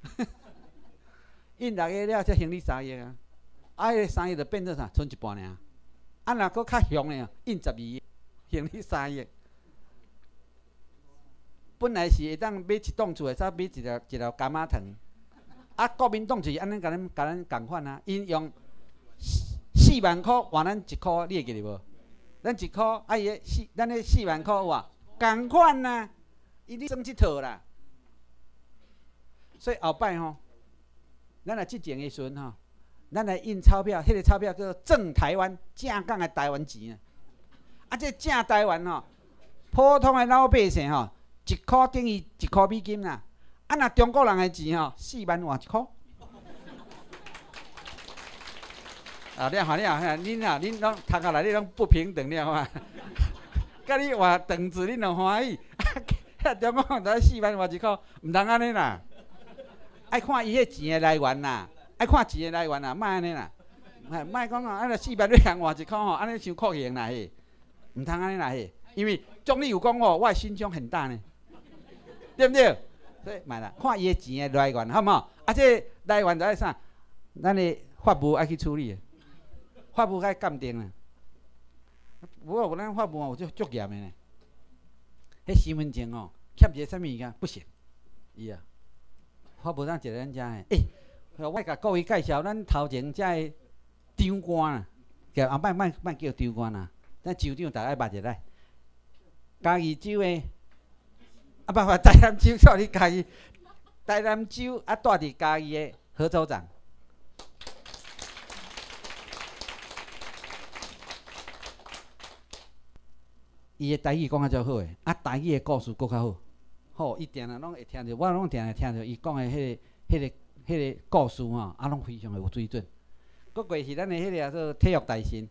印六亿了才还你三亿啊，啊迄个三亿就变做啥？剩一半尔，啊若佫较凶的，印十二亿，还你三亿。本来是会当买一栋厝的，才买一条一条柑仔藤，啊国民党就是安尼甲咱甲咱共款啊，因用。四万块换咱一块，你会记得无？咱一块，啊伊个四，咱个四万块哇，共款呐，伊咧算即套啦。所以后摆吼，咱来执政的时阵吼，咱来印钞票，迄、那个钞票叫做正台湾，正港的台湾钱啊。啊，这正台湾吼，普通的老百姓吼，一块等于一块美金啦。啊，若中国人的钱吼，四万换一块。啊，你好，你好，恁啊，恁拢读下来，你拢不平等了嘛？ 甲你换肠子，你就欢喜。啊，中国才四万外一箍，毋通安尼啦。爱看伊迄钱的来源啦，爱看钱的来源啦，莫安尼啦。莫讲哦，安尼四万你共换一箍吼，安尼伤酷刑啦嘿，毋通安尼啦嘿。因为总理有讲哦，我的心胸很大呢，对不对？所以买啦，看伊的钱的来源，好唔好？啊，这来源就爱啥？咱的法务爱去处理，法务爱鉴定啦。不过我咱法务有足足严的呢，迄身份证哦，欠一个啥物物件不行，伊啊，法务当一个咱遮的，诶、欸，我甲各位介绍咱头前遮的长官啊，叫后摆莫莫叫长官啦，咱州长大家捌一下。嘉义州的，啊不不，台南州错你嘉义，台南州啊住伫嘉义的何州长。伊的台语讲啊足好诶，啊台语的故事搁较好。吼，伊定定拢会听着，我拢定定听着伊讲诶迄个、迄个、迄个故事吼，啊拢非常诶有水准。搁过是咱诶迄个做体育大神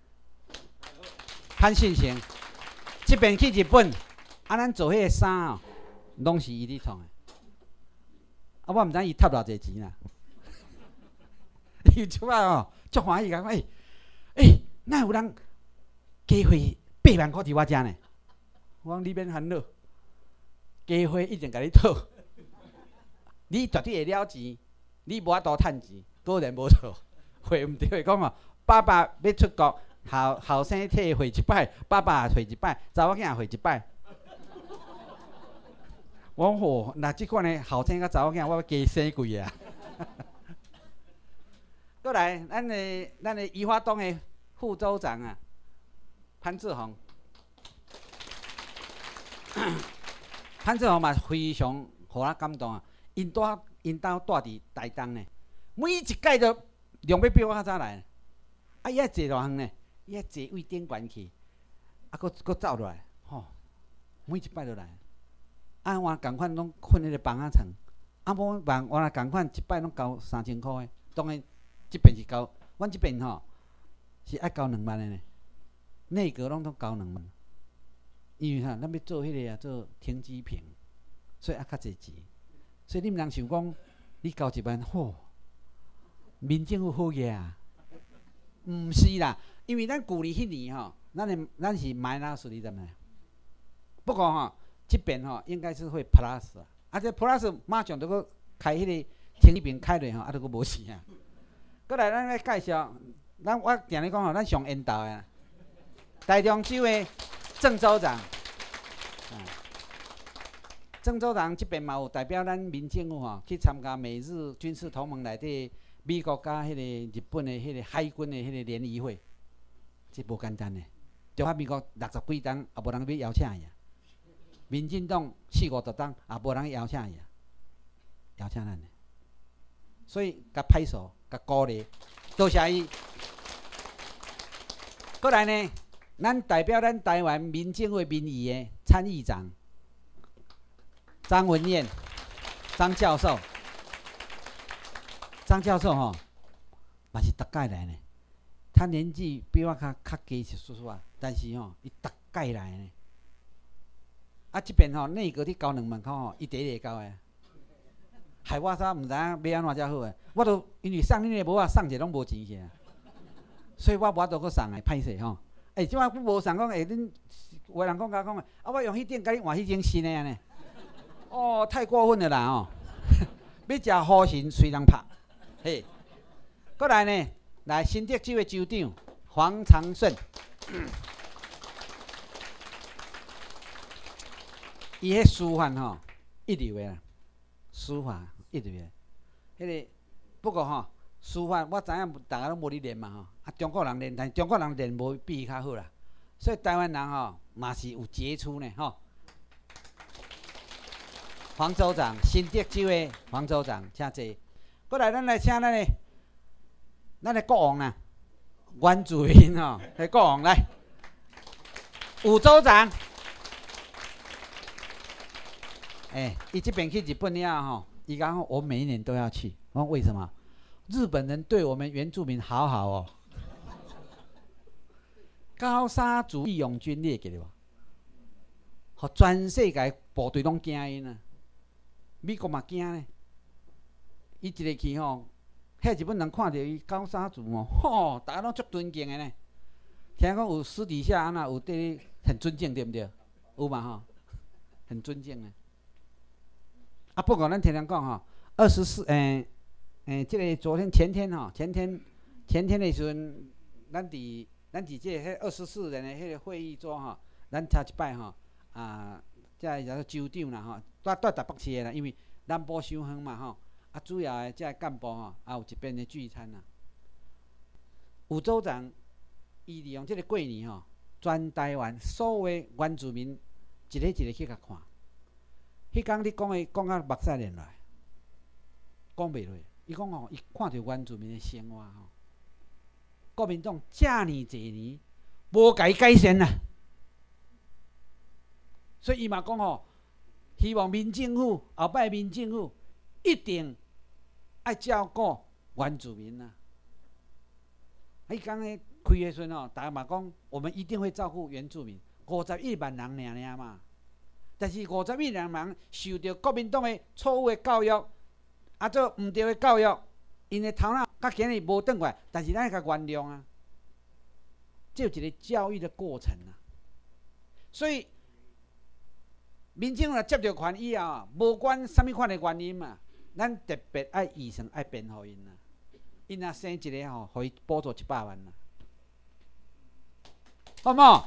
潘信成，即边去日本，啊咱做迄个衫哦，拢是伊咧创诶。啊我毋知伊赚偌济钱啦。伊即摆哦，足欢喜讲，诶诶，哪有人加费？八万块伫我遮呢，我讲你免烦恼，加花一定甲你讨，你绝对会了钱，你无法度趁钱，果然无错。会毋对，讲哦，爸爸要出国，后后生替会一摆，爸爸也会一摆，查某囝也会一摆。我讲吼，那即款的后生甲查某囝，我要加生几个啊！过来，咱的咱的宜花东的副州长啊。潘志宏，潘志宏嘛非常互我感动啊！因住因兜住伫台东呢，每一届都量要比我较早来。啊，伊爱坐偌远呢？伊爱坐位顶悬去，啊，搁搁走落来，吼，每一摆都来。啊，我共款拢困迄个房仔床，啊，无房我若共款一摆拢交三千箍的，当然即边是交，阮即边吼是爱交两万的呢。内阁拢都交两万，因为哈，咱要做迄个啊，做停机坪，所以啊较侪钱。所以你毋通想讲，你交一万，吼，民政府好个啊？毋是啦，因为咱旧年迄年吼，咱的咱是 minus 你知影？不过吼，即边吼应该是会 plus 啊，啊这 plus 马上就搁开迄个停机坪开落吼，啊都搁无事啊。过来，咱来介绍，咱我定咧讲吼，咱上缘投的。台中州的郑州长，啊，郑州长这边嘛有代表咱民政府吼去参加美日军事同盟内底美国甲迄个日本的迄个海军的迄个联谊会，这无简单的。中华民国六十几档也无人要邀请伊啊，民进党四五十档也无人邀请伊啊，邀请咱的，所以甲拍手，甲鼓励，多谢伊。过来呢？咱代表咱台湾民政府民意的参议长张文燕，张教授，张教授吼，嘛是逐届来呢。他年纪比我较较低是叔叔啊，但是吼，伊逐届来呢。啊，这边吼内阁伫交两万块吼，伊第一个交的，害我煞毋知影要安怎才好诶。我都因为送恁的无啊，送者拢无钱去啊，所以我无法度搁送诶，歹势吼。哎、欸，即摆我无想讲，哎、欸，恁有人讲甲讲啊，啊，我用迄顶甲你换迄种新的安尼，哦，太过分了啦哦！要食好神随人拍，嘿，过来呢，来新竹州的州长黄长顺，伊迄司法吼一流的啦，司法一流的，迄、那个不过吼。司法我知影，大家拢无咧练嘛吼，啊中国人练，但中国人练无比伊较好啦。所以台湾人吼嘛是有杰出呢吼。黄州长，新竹州的黄州长，请坐。过来，咱来请咱的咱的国王啦，阮主任吼，来国王来。吴州长，哎、欸，伊这边去日本了吼，伊讲我每一年都要去，我说为什么？日本人对我们原住民好好哦，高沙族义勇军列给你无？ 互全世界部队拢惊因啊。美国嘛惊呢，伊一个去吼，遐日本人看到伊高沙族哦，吼，大家拢足尊敬的呢。听讲有私底下安那有对你很尊敬，对不对？有嘛吼，很尊敬的。啊，不过咱听人讲吼，二十四诶诶，这个昨天前天吼，前天前天的时阵，咱伫咱伫这迄二十四人的迄个会议桌吼，咱头一摆吼啊，即个叫做州长啦吼，带带台北市的啦，因为南部伤远嘛吼，啊主要的即个干部吼，也有一边的聚餐啦。有组长伊利用即个过年吼，全台湾所有原住民一个一个去甲看。迄天你讲的讲到目屎连来，讲袂落。伊讲吼，伊看到原住民的生活吼，国民党遮尔侪年无甲伊改善啦，所以伊嘛讲吼，希望民政府后摆民政府一定爱照顾原住民啦。迄天咧开的时阵吼，大家嘛讲，我们一定会照顾原住民，五十一万人尔尔嘛。但是五十一万人受到国民党的错误的教育，啊做毋对的教育，因的头脑到今日无转过来，但是咱甲原谅啊，这有一个教育的过程啊。所以民政府接到权以后啊，无管什么款的原因嘛，咱特别爱预算爱编互因啊。因若生一个吼，互伊补助一百万啦，好唔好？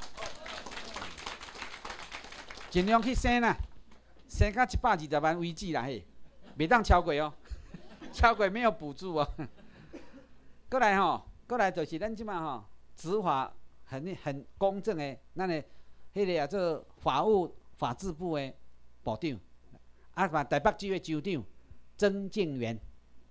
尽量去生啦，生到一百二十万为止啦嘿，袂当超过哦，超过没有补助哦。过来吼，过来就是咱即马吼，执法很很公正的，咱的迄个啊做法务法制部的部长，啊嘛台北州的州长曾敬元。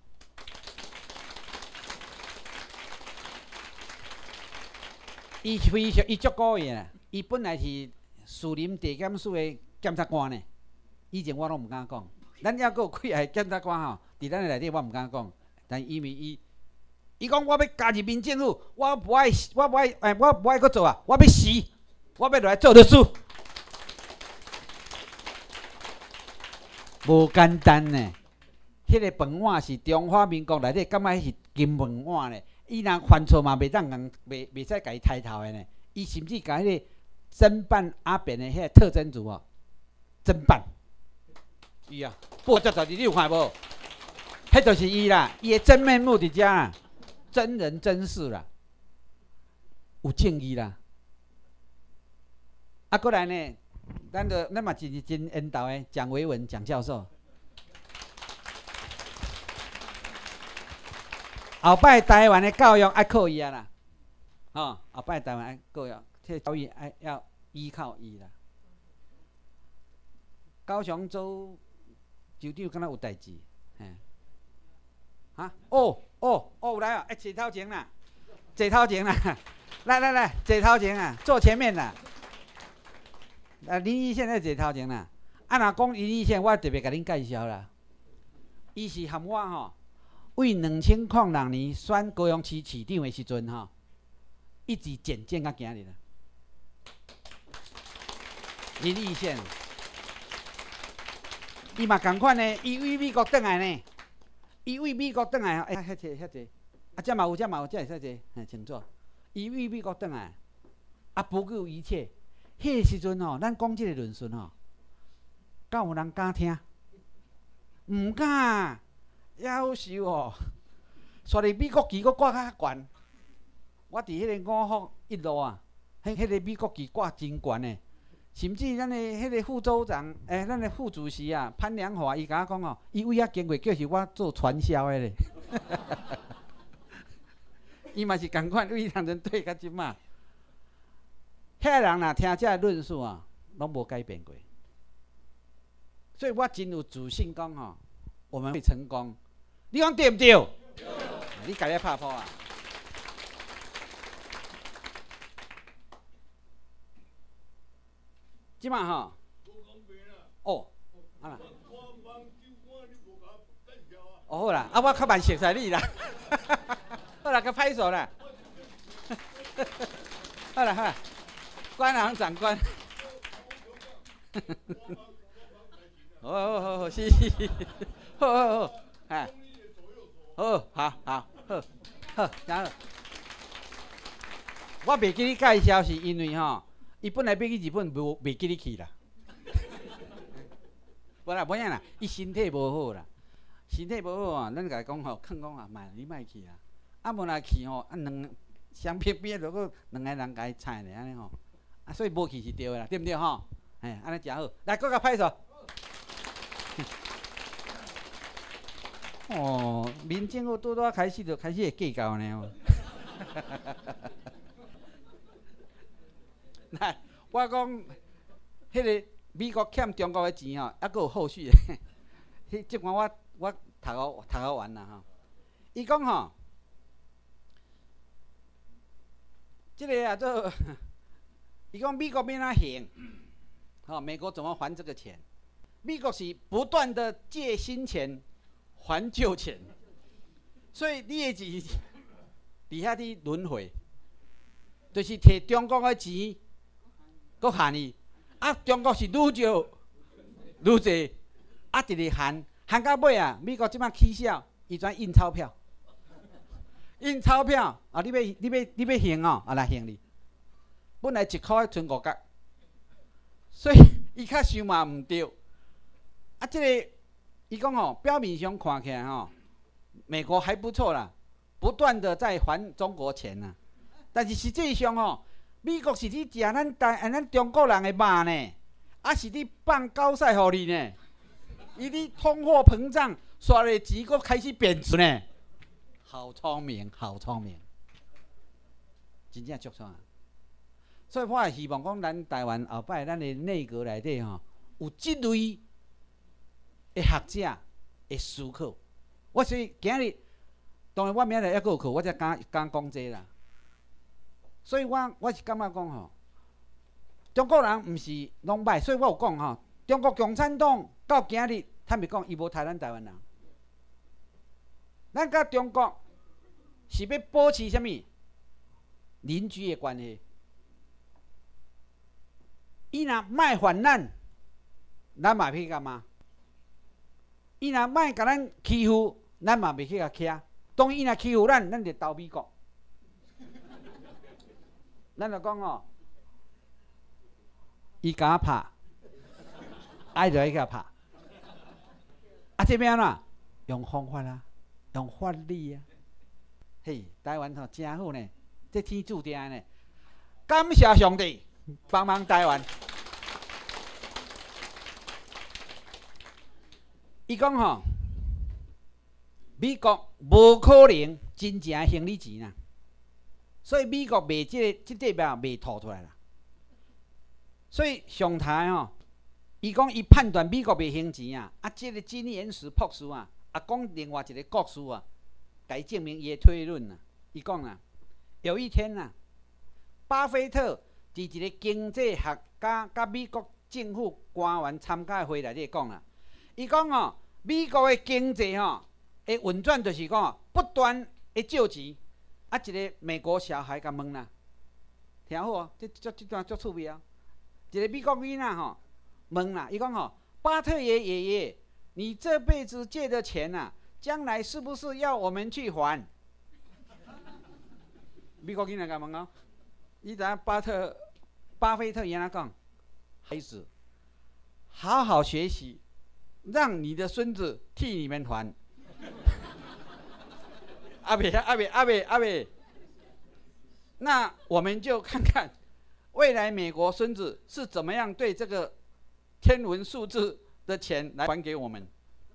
伊非常伊足古意啦，伊本来是士林地检署的检察官呢。以前我拢毋敢讲，咱还阁有几个检察官吼，伫咱内底我毋敢讲，但因为伊，伊讲我要加入民政府，我无爱，我无爱，诶，我无爱阁做啊，我要死，我要落来做律师。无简单呢，迄、那个饭碗是中华民国内底感觉迄是金饭碗呢。伊若犯错嘛，袂当人袂袂使甲伊抬头的呢。伊甚至甲迄个侦办阿扁的迄个特侦组哦，侦办，伊啊，报纸就是你有看无？迄就是伊啦，伊的真面目伫遮啦，真人真事啦，有正义啦。啊，过来呢，咱个咱嘛真真缘投的蒋维文蒋教授。后摆台湾的教育爱靠伊啊啦，吼、哦！后摆台湾爱教育，这教育爱要依靠伊啦。高雄州州长敢若有代志，嘿，哈？哦哦哦，有来啊！哎，坐头前啦，坐头前啦，来来来，坐头前啊，坐前面啦。啊，林义宪在坐头前啦。啊，若讲林义宪，我特别甲恁介绍啦，伊是含我吼。为两千零六年选高雄市市长的时阵吼，一直渐渐到今日啦。林义宪，伊嘛共款呢，伊为美国转来呢，伊为美国转来，哎，遐济遐济，啊，遮嘛有，遮嘛有，遮会使济，嘿，清楚。伊为美国转来，啊，不顾一切。迄个时阵吼，咱讲即个论述吼，敢有人敢听？毋敢。夭寿哦！煞伫美国旗阁挂较悬，我伫迄个五福一路啊，迄迄个美国旗挂真悬诶。甚至咱诶迄个副州长，诶、欸，咱诶副主席啊，潘良华，伊甲我讲哦，伊为遐经过，叫是我做传销诶咧。伊嘛是共款，为人人对到即马，遐人若听这论述啊，拢无改变过。所以我真有自信讲吼，我们会成功。你讲对毋对？对。你家己拍破啊！即马吼，哦，啊啦，哦好啦，啊我较慢熟悉你啦，好啦，佮拍手啦，好啦好啦，关行长官， 好好好好，是是是，好好好，哎，好，好好好好，然后我袂记你介绍，是因为吼，伊本来要去日本，无袂记你去啦。无啦，无影啦，伊身体无好啦，身体无好啊，咱甲伊讲吼，劝讲啊，莫你莫去啦。啊，无若去吼，啊两相偏偏如果两个人甲伊菜咧，安尼吼，啊，所以无去是对的啦，对毋对吼？哎，安尼诚好，来，搁甲拍手。哦，民政府拄拄开始就开始会计较呢。来，我讲，迄个美国欠中国的钱吼，还佫有后续的。迄即款我我读好读好完啦吼。伊讲吼，即个啊做，伊讲美国要哪行？吼，美国怎么还这个钱？美国是不断的借新钱还旧钱，所以你的钱伫遐伫轮回，就是摕中国的钱，搁还你。啊，中国是愈少愈侪，啊，直直还，还到尾啊，美国即摆起笑，伊专印钞票，印钞票啊，你要你要你要还哦，啊来还你。本来一箍剩五角，所以伊较想嘛毋对。啊，即、这个伊讲吼，表面上看起来吼，美国还不错啦，不断的在还中国钱呐、啊。但是实际上吼，美国是伫食咱台咱中国人的肉呢，啊是伫放高赛互你呢，伊伫通货膨胀，刷的钱佫开始贬值呢。好聪明，好聪明，真正足聪。所以我也希望讲，咱台湾后摆咱的内阁内底吼，有即类的学者的思考。我所以今日，当然我明日还佫有课，我才敢敢讲这啦。所以我我是感觉讲吼，中国人毋是拢歹，所以我有讲吼，中国共产党到今日，坦白讲，伊无杀咱台湾人。咱甲中国是要保持啥物邻居的关系？伊若卖还咱，咱嘛去干嘛？伊若卖甲咱欺负，咱嘛袂去甲徛。当伊若欺负咱，咱就投美国。咱就讲哦，伊甲我拍，爱就去甲拍。啊，这边啊，用方法啊，用法律啊。嘿，台湾吼真好呢，这天注定呢。感谢上帝帮忙台湾。伊讲吼，美国无可能真正还你钱啊，所以美国卖这个这块表卖吐出来啦。所以上台吼，伊讲伊判断美国袂还钱啊，啊，这个金岩石博士啊，啊讲另外一个国师啊，来证明伊的推论啊。伊讲啊，有一天啊，巴菲特伫一个经济学家甲美国政府官员参加会内底讲啊，伊讲哦，美国的经济吼的运转就是讲不断的借钱。啊，一个美国小孩甲问啦，听好哦，这这这段足趣味啊。一个美国囡仔吼问啦，伊讲吼，巴特爷爷爷，你这辈子借的钱啊，将来是不是要我们去还？美国囡仔甲问哦，你知影巴特巴菲特原来讲，孩子，好好学习，让你的孙子替你们还。阿北阿北阿北阿北，那我们就看看未来美国孙子是怎么样对这个天文数字的钱来还给我们。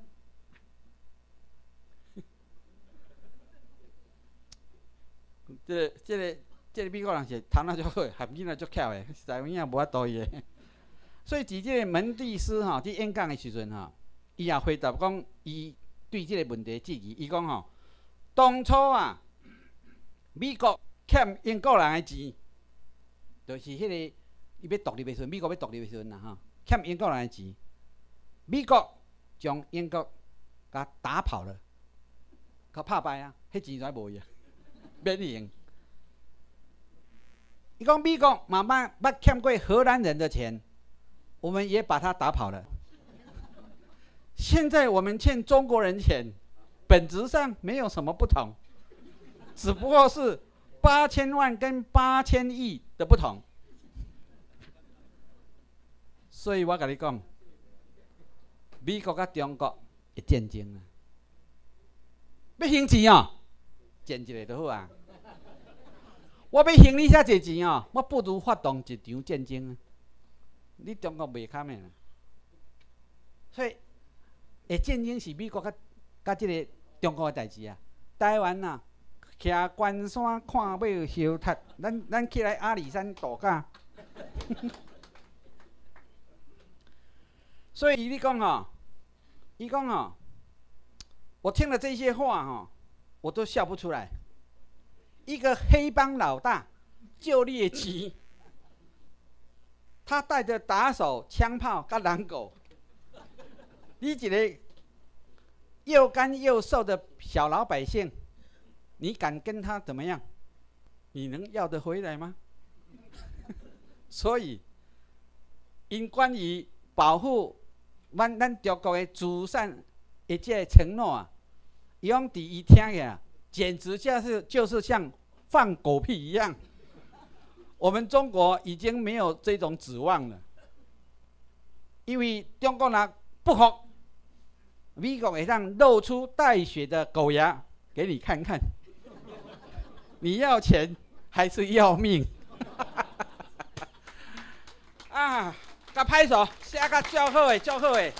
这个、这个、这个美国人是头脑足好，含囡仔足巧的，台湾囝无法度伊的。所以，伫这个门第斯吼，伫演讲的时阵吼，伊也回答讲，伊对这个问题质疑，伊讲吼。当初啊，美国欠英国人的钱，就是迄、那个伊要独立的时阵，美国要独立的时阵啦吼，欠英国人的钱，美国将英国甲打跑了，甲拍败啊，迄钱全无去啊，免用。伊讲美国慢慢捌欠过荷兰人的钱， 我们也把他打跑了。现在我们欠中国人钱，本质上没有什么不同，只不过是八千万跟八千亿的不同。所以我跟你讲，美国跟中国的战争啊，要还钱哦，赚一个就好啊。我要还你遐济钱哦，我不如发动一场战争啊。你中国袂堪的啦。所以，诶，战争是美国甲甲即个中国的代志啊。台湾呐、啊，徛关山看马休踢，咱咱起来阿里山度假。所以你讲哦，伊讲哦，我听了这些话哦，我都笑不出来。一个黑帮老大就猎奇，他带着打手、枪炮、跟狼狗，你一个又干又瘦的小老百姓，你敢跟他怎么样？你能要得回来吗？所以，因关于保护咱咱中国的祖先的这个承诺啊，伊讲伫伊听起来，简直就是就是像放狗屁一样。我们中国已经没有这种指望了，因为中国人不服，美国会让露出带血的狗牙给你看看，你要钱还是要命？啊！甲拍手，写甲足好诶，足好诶。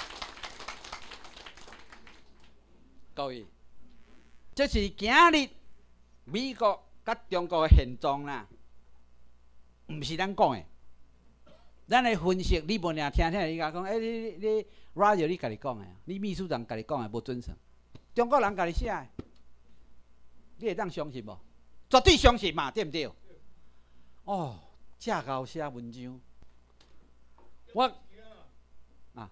各位，这是今日美国甲中国诶现状啦，毋是咱讲诶。咱来分析，你无俩听听，伊甲讲，诶、欸，你你 radio 你家己讲诶，你秘书长家己讲诶，无准绳。中国人家己写诶，你会当相信无？绝对相信嘛，对毋对？哦，正够写文章。我啊，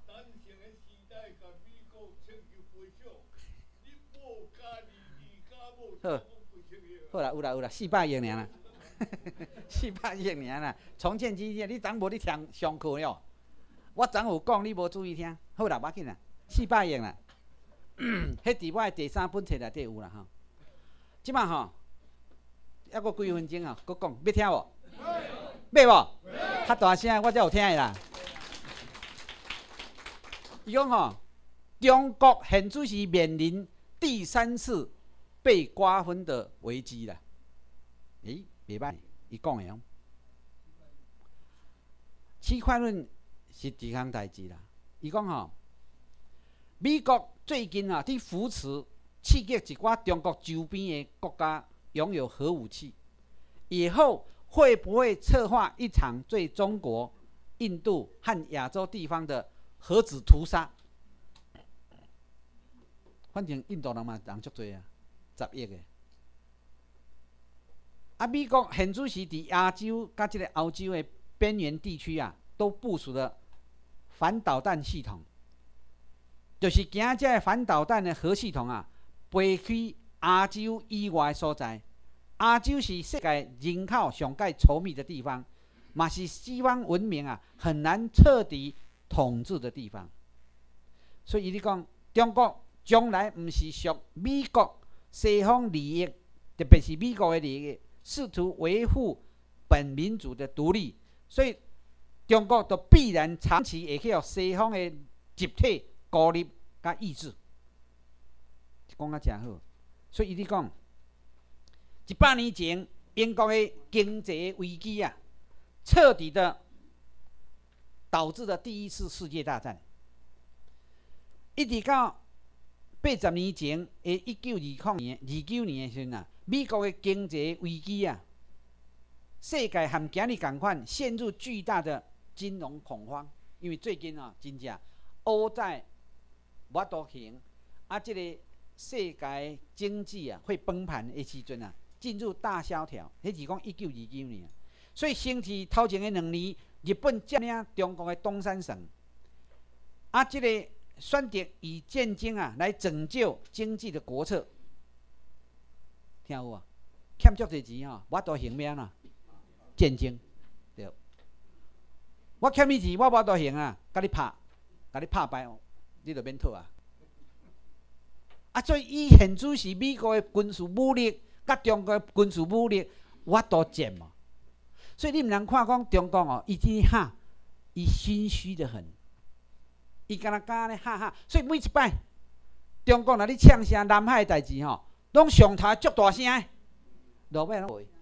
好，好啦，有啦有啦，四百亿尔啦，四百亿尔啦，重建基建，你昨无你听上课了？我昨有讲，你无注意听。好啦，无要紧啦，四百亿啦，迄伫我的第三本册内底有啦吼。即摆吼，还阁几分钟啊？阁讲，要听无？要无？较大声，我才有听的啦。伊讲吼，中国现在是面临第三次被瓜分的危机啦。诶，袂歹，伊讲的哦。区块链是一项代志啦。伊讲吼，美国最近啊，伫扶持刺激一寡中国周边的国家拥有核武器，以后会不会策划一场对中国、印度和亚洲地方的核子屠杀？反正印度人嘛人足多啊，十亿个。啊，美国现在是伫亚洲甲即个欧洲的边缘地区啊，都部署了反导弹系统，就是惊这个反导弹的核系统啊，飞去亚洲以外的所在。亚洲是世界人口上盖稠密的地方，嘛是西方文明啊很难彻底统治的地方。所以你讲中国将来唔是属美国西方利益，特别是美国的利益，试图维护本民族的独立，所以中国就必然长期会去西方的集体孤立甲意志。讲啊真好，所以你讲。一百年前，英国的经济危机啊，彻底的导致了第一次世界大战。一直到八十年前的一九二零年、二九年的时候啊，美国的经济危机啊，世界和今日同款陷入巨大的金融恐慌。因为最近啊，真正欧债无多行，啊，这个世界经济啊会崩盘的时阵啊。进入大萧条，迄是讲一九二九年，所以先是头前的两年，日本占领中国的东三省，啊，这个选择以战争啊来拯救经济的国策，听有啊？欠足侪钱哦，我都行咩啦？战争，对。 我欠你钱，我无都行啊，甲你拍，甲你拍败，你就免讨啊。啊，所以以现主是美国的军事武力，甲中国的军事武力，我都占嘛。所以你毋通看讲中国哦，伊这哈，伊心虚得很，伊敢若敢咧哈哈。所以每一摆，中国若咧呛声南海代志吼，拢上头足大声，落尾拢袂，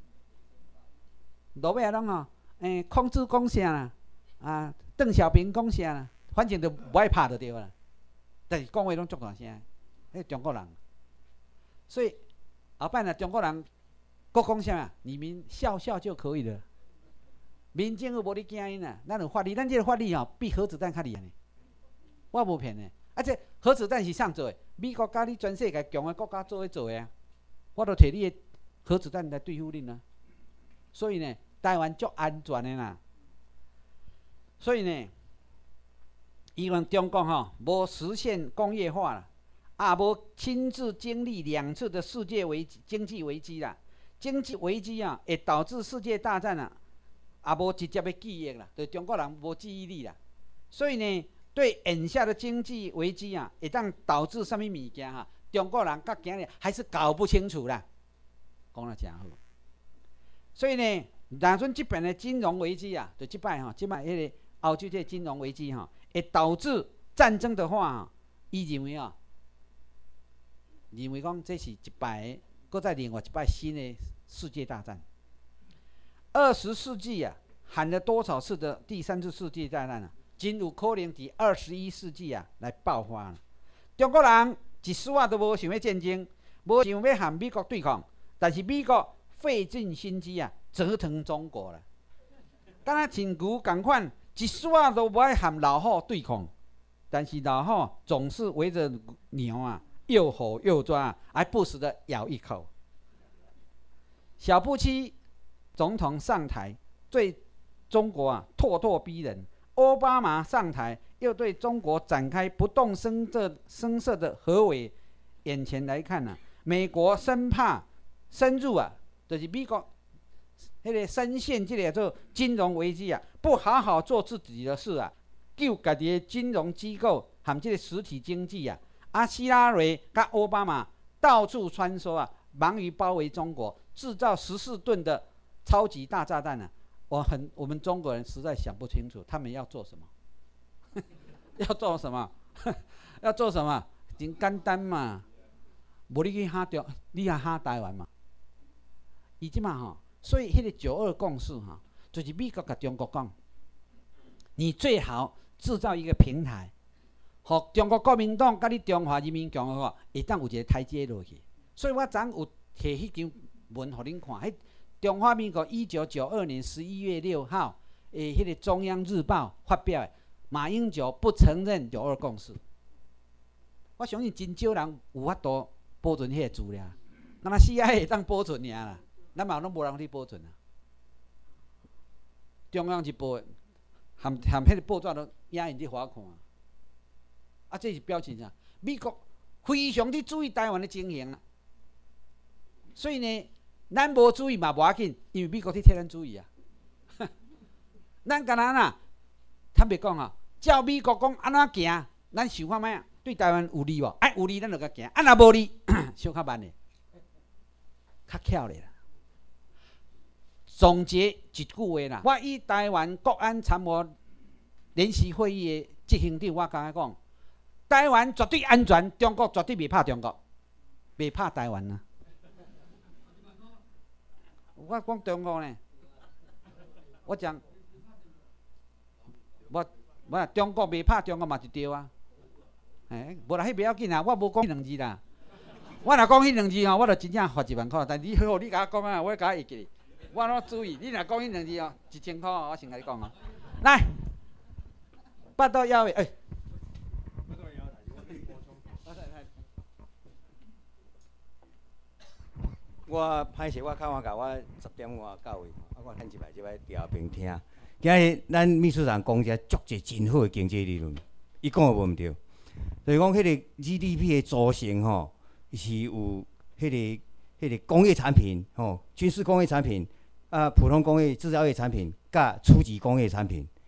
落尾拢吼，诶、欸，孔子讲啥啦？啊，邓小平讲啥啦？反正就无爱拍就对啦。但是讲话拢足大声。迄中国人，所以后摆若中国人国讲啥，你们笑笑就可以了。民政府无咧惊因啊，咱有法律，咱这个法律吼比核子弹较厉害呢。我无骗呢，而且核子弹是谁做的？美国甲你全世界强的国家做伙做的啊。我都摕你的核子弹来对付恁啊。所以呢，台湾足安全的啦。所以呢，因为中国吼无实现工业化啦。也无亲自经历两次的世界危机、经济危机啦，经济危机啊，会导致世界大战啊，也无直接的记忆啦，对中国人无记忆力啦，所以呢，对眼下的经济危机啊，会当导致什么物件哈？中国人到今日还是搞不清楚啦，讲得真好。所以呢，若阵即边的金融危机啊，就即摆哈，即摆迄个欧洲这金融危机哈，会导致战争的话哈，伊认为啊。认为讲这是一摆，搁再另外一摆新的世界大战。二十世纪啊，喊了多少次的第三次世界大战啊，真有可能伫二十一世纪啊来爆发了。中国人一丝仔都无想要战争，无想要和美国对抗，但是美国费尽心机啊，折腾中国了。敢若亲牛共款，一丝仔都无爱和老虎对抗，但是老虎总是围着牛啊。又吼又抓，还不时的咬一口。小布希总统上台，对中国啊咄咄逼人；奥巴马上台，又对中国展开不动声色声色的合围。眼前来看啊，美国生怕深入啊，就是美国迄个深陷这个做金融危机啊，不好好做自己的事啊，救家己的金融机构和这个实体经济啊。啊，希拉蕊跟奥巴马到处穿梭啊，忙于包围中国，制造十四吨的超级大炸弹呢、啊。我很，我们中国人实在想不清楚，他们要做什么？要做什么？要做什么？很简单嘛，无你去哈中，你也哈台湾嘛。伊即嘛吼，所以迄个九二共识哈，就是美国甲中国讲，你最好制造一个平台。互中国国民党甲你中华人民共和国会当有一个台阶落去，所以我昨有摕迄张文互恁看，迄中华民国一九九二年十一月六号诶，迄个中央日报发表的，马英九不承认九二共识。我相信真少人有法度保存迄个资料，那么 C I A 会当保存尔啦，咱嘛拢无人去保存啊。中央日报含含迄个报纸都影印伫互我看。啊，这是表示啥？美国非常的注意台湾的情形啊，所以呢，咱无注意嘛无要紧，因为美国伫替咱注意啊。咱干那呐？坦白讲啊，照美国讲安怎行，咱想看卖啊，对台湾有利无？哎，有利咱就甲行，啊若无利，小较慢的，较巧咧啦。总结一句话啦，我以台湾国安参谋联席会议的执行长，我甲讲。台湾绝对安全，中国绝对袂拍中国，袂拍台湾啊！我讲中国呢，我讲，我我中国袂拍中国嘛是对啊，哎，无啦，迄袂要紧啊，我无讲迄两字啦。我若讲迄两字吼，我就真正罚一万块。但你好，你甲我讲啊，我甲我会记哩。我拢注意，你若讲迄两字哦，一千块哦，我先甲你讲哦。来，八道要诶。欸我歹势，我较晚甲我十点外到位，啊，我趁一摆即摆调频听。今日咱秘书长讲者足侪真好诶经济理论，伊讲诶无毋对，就是讲迄个 G D P 诶组成吼，是有迄个迄个工业产品吼，军事工业产品啊，普通工业制造业产品，甲初级工业产品。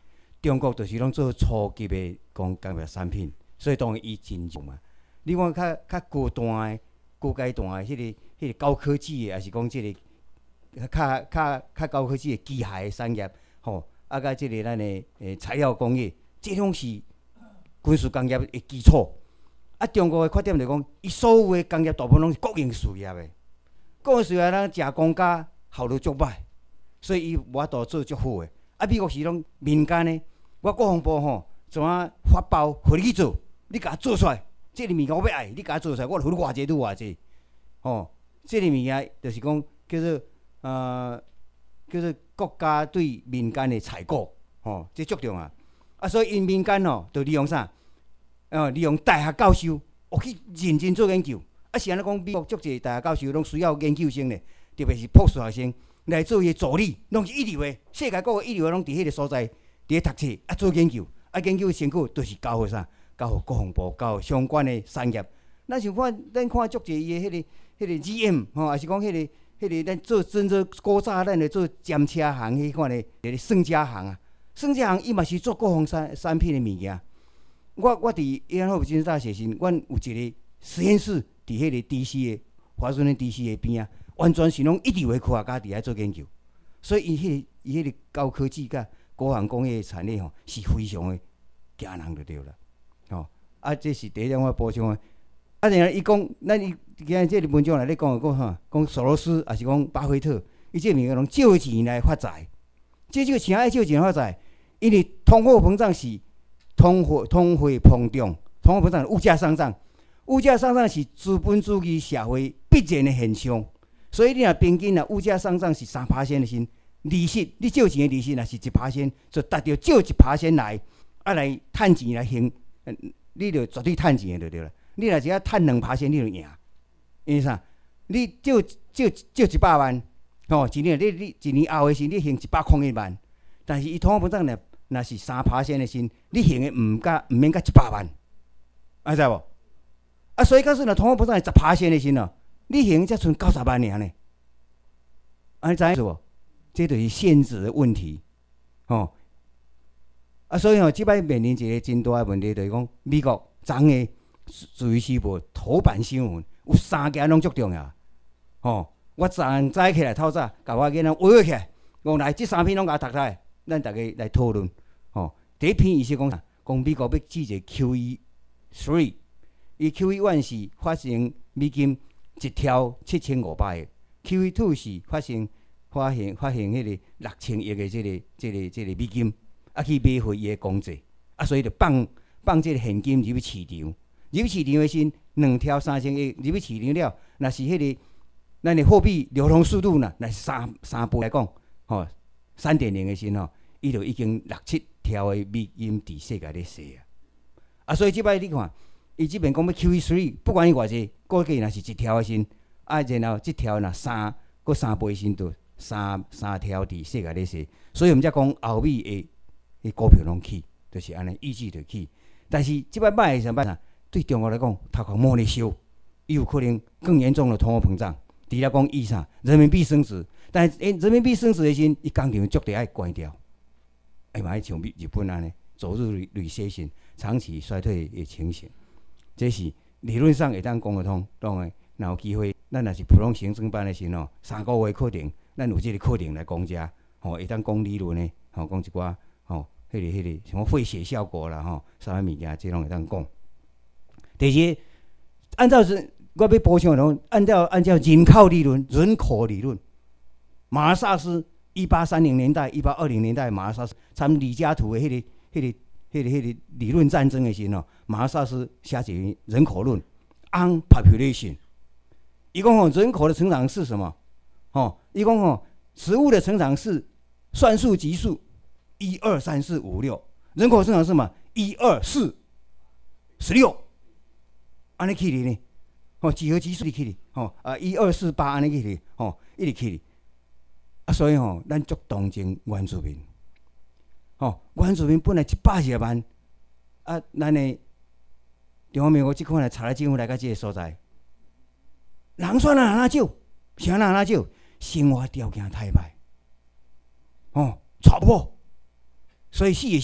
中国就是拢做初级的讲工业产品，所以当然伊真重嘛。你看较较高端的、高阶段的，迄、那个、迄、个高科技的，还是讲即、这个较较较高科技的机械的产业，吼、哦，啊，甲即个咱的诶材料工业，这拢是军事工业的基础。啊，中国的缺点就是讲，伊所有的工业大部分拢是国营事业的，国营事业咱食公家效率足歹，所以伊无法度做足好的。啊，美国是拢民间的，我国防部吼，怎啊发包互你去做，你甲做出来。这个物件我要爱，你甲做出来，我就付你偌济，愈偌济。吼，这个物件就是讲叫做呃叫做国家对民间的采购，吼，这足重要。啊，所以因民间吼，就利用啥？呃，利用大学教授，我去认真做研究。啊，是安尼讲，美国足侪大学教授拢需要研究生咧，特别是博士学生来做伊助理，拢是一流的。世界各国一流的拢伫迄个所在，伫咧读册啊做研究，啊研究成果就是交互啥？交互国防部，交互相关的产业。咱像看，咱看足侪伊的迄个、迄个 G M 吼，还是讲迄个、迄个咱做真做古早咱咧做尖车行迄款的，迄个算车行啊，算车行伊嘛是做国防产产品的物件。我我伫宜兰火箭大学时，阮有一个实验室伫迄个 D C 的华盛顿 D C 的边啊，完全是拢一流的科学家伫遐做研究，所以伊迄、个伊迄个高科技甲国防工业产业吼是非常的惊人就对了。吼、哦，啊，这是第一点我补充的。啊，然后伊讲，咱伊今日这个文章内咧讲讲哈，讲索罗斯还是讲巴菲特，伊这物件拢借钱来发财。这个钱爱借钱发财，因为通货膨胀是通货通货膨胀，通货膨胀物价上涨，物价上涨是资本主义社会必然的现象。所以你若平均啊，物价上涨是三趴线的时，利息你借钱的利息若是一趴线，就达到借一趴线来，啊来趁钱来还。你就绝对趁钱就对了。你若只要趁两趴钱，你就赢。因为啥？你借借借一百万，吼、哦，一年你你一年后的时，你还一百空一万。但是伊通货膨胀若若是三趴钱的时，你还的唔甲唔免甲一百万，啊知无？啊，所以假使若通货膨胀十趴钱的时哦，你还才剩九十万尔呢。啊，你知影无？这就是现值的问题，吼、哦。啊，所以吼、哦，即摆面临一个真大的问题，就是讲美国昨下《自由时报》头版新闻有三件拢足重要。吼、哦，我昨昏早起来透早，甲我囡仔围起来，讲来，即三篇拢甲我读来，咱大家来讨论。吼、哦，第一篇伊是讲啥？讲美国要制一个 Q E 三，伊 Q E 一是发行美金一条七千五百亿 ，Q E 二是发行发行发行迄个六千亿的即、这个即、这个即、这个美金。啊，去买回伊的公债，啊，所以就放放即个现金入去市场，入去市场的时，两条三千亿入去市场了，若是迄、那个咱的货币流通速度呢，若是三三倍来讲，吼，三点零的时吼，伊就已经六七条的美金伫世界咧踅啊，啊，所以即摆你看，伊即边讲要 Q E 三，不管伊偌济，估计若是一条的时，啊，然后即条若三，搁三倍时就三三条伫世界咧踅，所以我们才讲欧美的。伊股票拢起，就是安尼，预计就起。但是即摆歹是啥办啊？对中国来讲，头壳摸咧烧，伊有可能更严重的通货膨胀。除了讲伊啥，人民币升值，但是人民币升值的时，伊工厂足得爱关掉，哎嘛，像日本安尼走入履跌性、长期衰退的情形，这是理论上会当讲得通。当然，若有机会，咱若是普通行政班的时吼，三个月课程，咱有即个课程来讲遮，吼，会当讲理论的，吼，讲一寡。吼、哦，迄、那个、迄、那个什么会血效果啦，吼，啥物物件，即拢会当讲。第二，按照是，我要补充的，按照按照人口理论、人口理论，马萨斯一八三零年代、一八二零年代，马萨斯参李嘉图的迄、那个、迄、那个、迄、那个、迄、那个理论战争的时候，马萨斯写一人口论 （on population）。伊讲吼，人口的成长是什么？吼，伊讲吼，食物的成长是算术级数。一二三四五六，人口增长是什么？一二四十六，安尼起哩呢？吼，几何级数哩起哩？吼啊，一二四八安尼起哩？吼，一直起哩。啊，所以吼，咱足同情原住民。吼，原住民本来一百二十万，啊，咱的中华民国即款的查来政府来到即个所在，人选啊哪少？啥哪哪少？生活条件太歹，吼，差不多。所以死也死，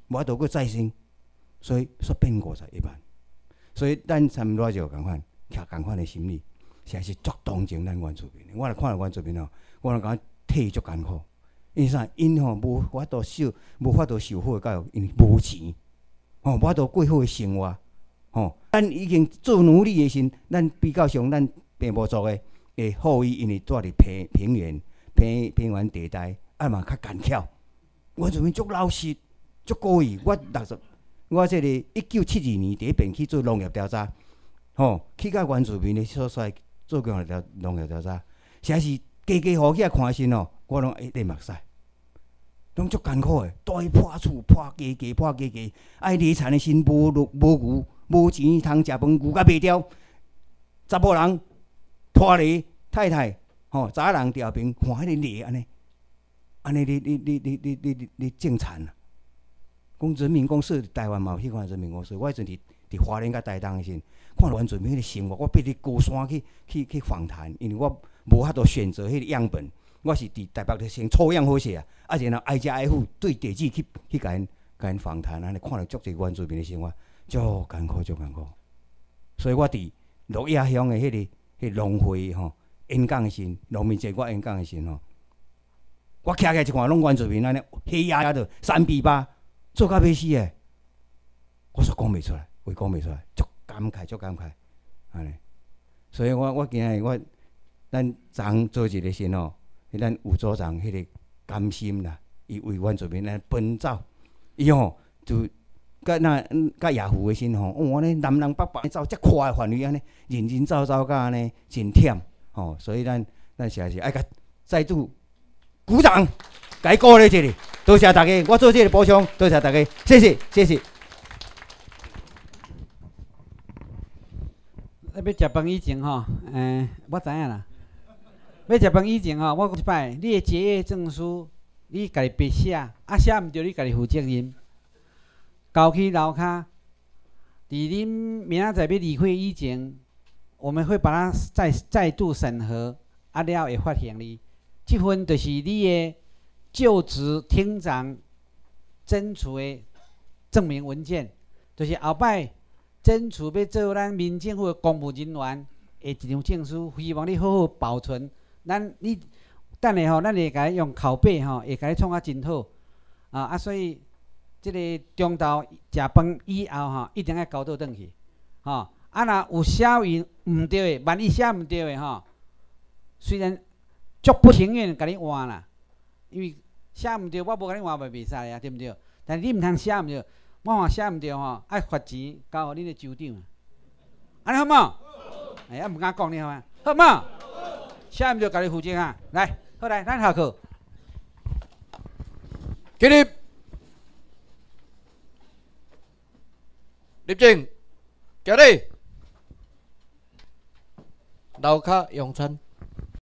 无法度佫再生，所以煞变五十一万。所以咱参与就共款，徛共款的心理，实在是足同情咱原住民的。我来看到原住民吼，我来感觉替足艰苦。因为啥？因吼无法度受，无法度受好的教育，因为无钱，吼、哦，无法度过好的生活，吼、哦。咱已经做奴隶的时，咱比较上咱平埔族的会好伊，因为住伫平平原、平平原地带，啊嘛较干巧。原住民足老实，足故意。我六十，我这个一九七二年第一遍去做农业调查，吼、哦，去到原住民的所在做过调农业调查，实在是家家户户看身哦。我拢一直目屎，拢足艰苦诶，大破厝、破家家、破家家，爱离田诶时无路、无牛、无钱通食饭，牛甲卖掉。查某人拖犁太太，吼、哦，查人调兵，看迄个犁安尼，安尼你你你你你你你你种田啊！讲人民公司台湾嘛有去看人民公司，我迄阵伫伫花莲甲台东诶时，看到原住民迄个生活，我必须高山去去去访谈，因为我无法度选择迄个样本。我是伫台北咧先抽样好势啊，啊然后挨家挨户对地址去去甲因甲因访谈，安尼看到足侪原住民的生活，足艰苦足艰苦。所以我伫鹿野乡的迄、那个迄、那个农会吼演讲的时，农民节我演讲的时吼，我徛起来一看，拢原住民安尼黑压压的三比八，做到要死诶。我煞讲袂出来，话讲袂出来，足感慨足感慨，安尼。所以我我今日我咱昨做一个时吼。咱吴组长迄个甘心啦，伊为原住民来奔走，伊吼就甲那甲野狐的时吼，哦安尼南南北北走遮快的范围安尼，认认走走甲安尼真忝吼，所以咱咱实在是爱甲再度鼓掌，甲伊鼓励一下，多谢大家，我做这个补充，多谢大家，谢谢谢谢。 要食饭以前吼，诶、呃，我知影啦。要食饭以前吼，我讲一摆，你的结业证书，你家己别写，啊写毋对，你家己负责任。交去楼骹，伫恁明仔载要离开以前，我们会把它再再度审核，啊了会发现你。这份就是你的就职厅长争取的证明文件，就是后摆争取要做咱民政府的公务人员的一张证书，希望你好好保存。咱你等下吼，咱会甲用拷贝吼，会甲你创啊真好啊啊！所以即个中昼食饭以后吼，一定要交倒转去吼。啊，若有写伊毋对的，万一写毋对的吼，虽然足不情愿甲你换啦，因为写毋对，我无甲你换袂袂使啊，对毋对？但是你毋通写毋对，我若写毋对吼，爱罚钱交互恁的组长。安尼好无？哎呀，毋敢讲你好啊，好无？写毋对，家己负责啊！来，好来，咱下课。 起立，立正，行礼，楼骹用餐。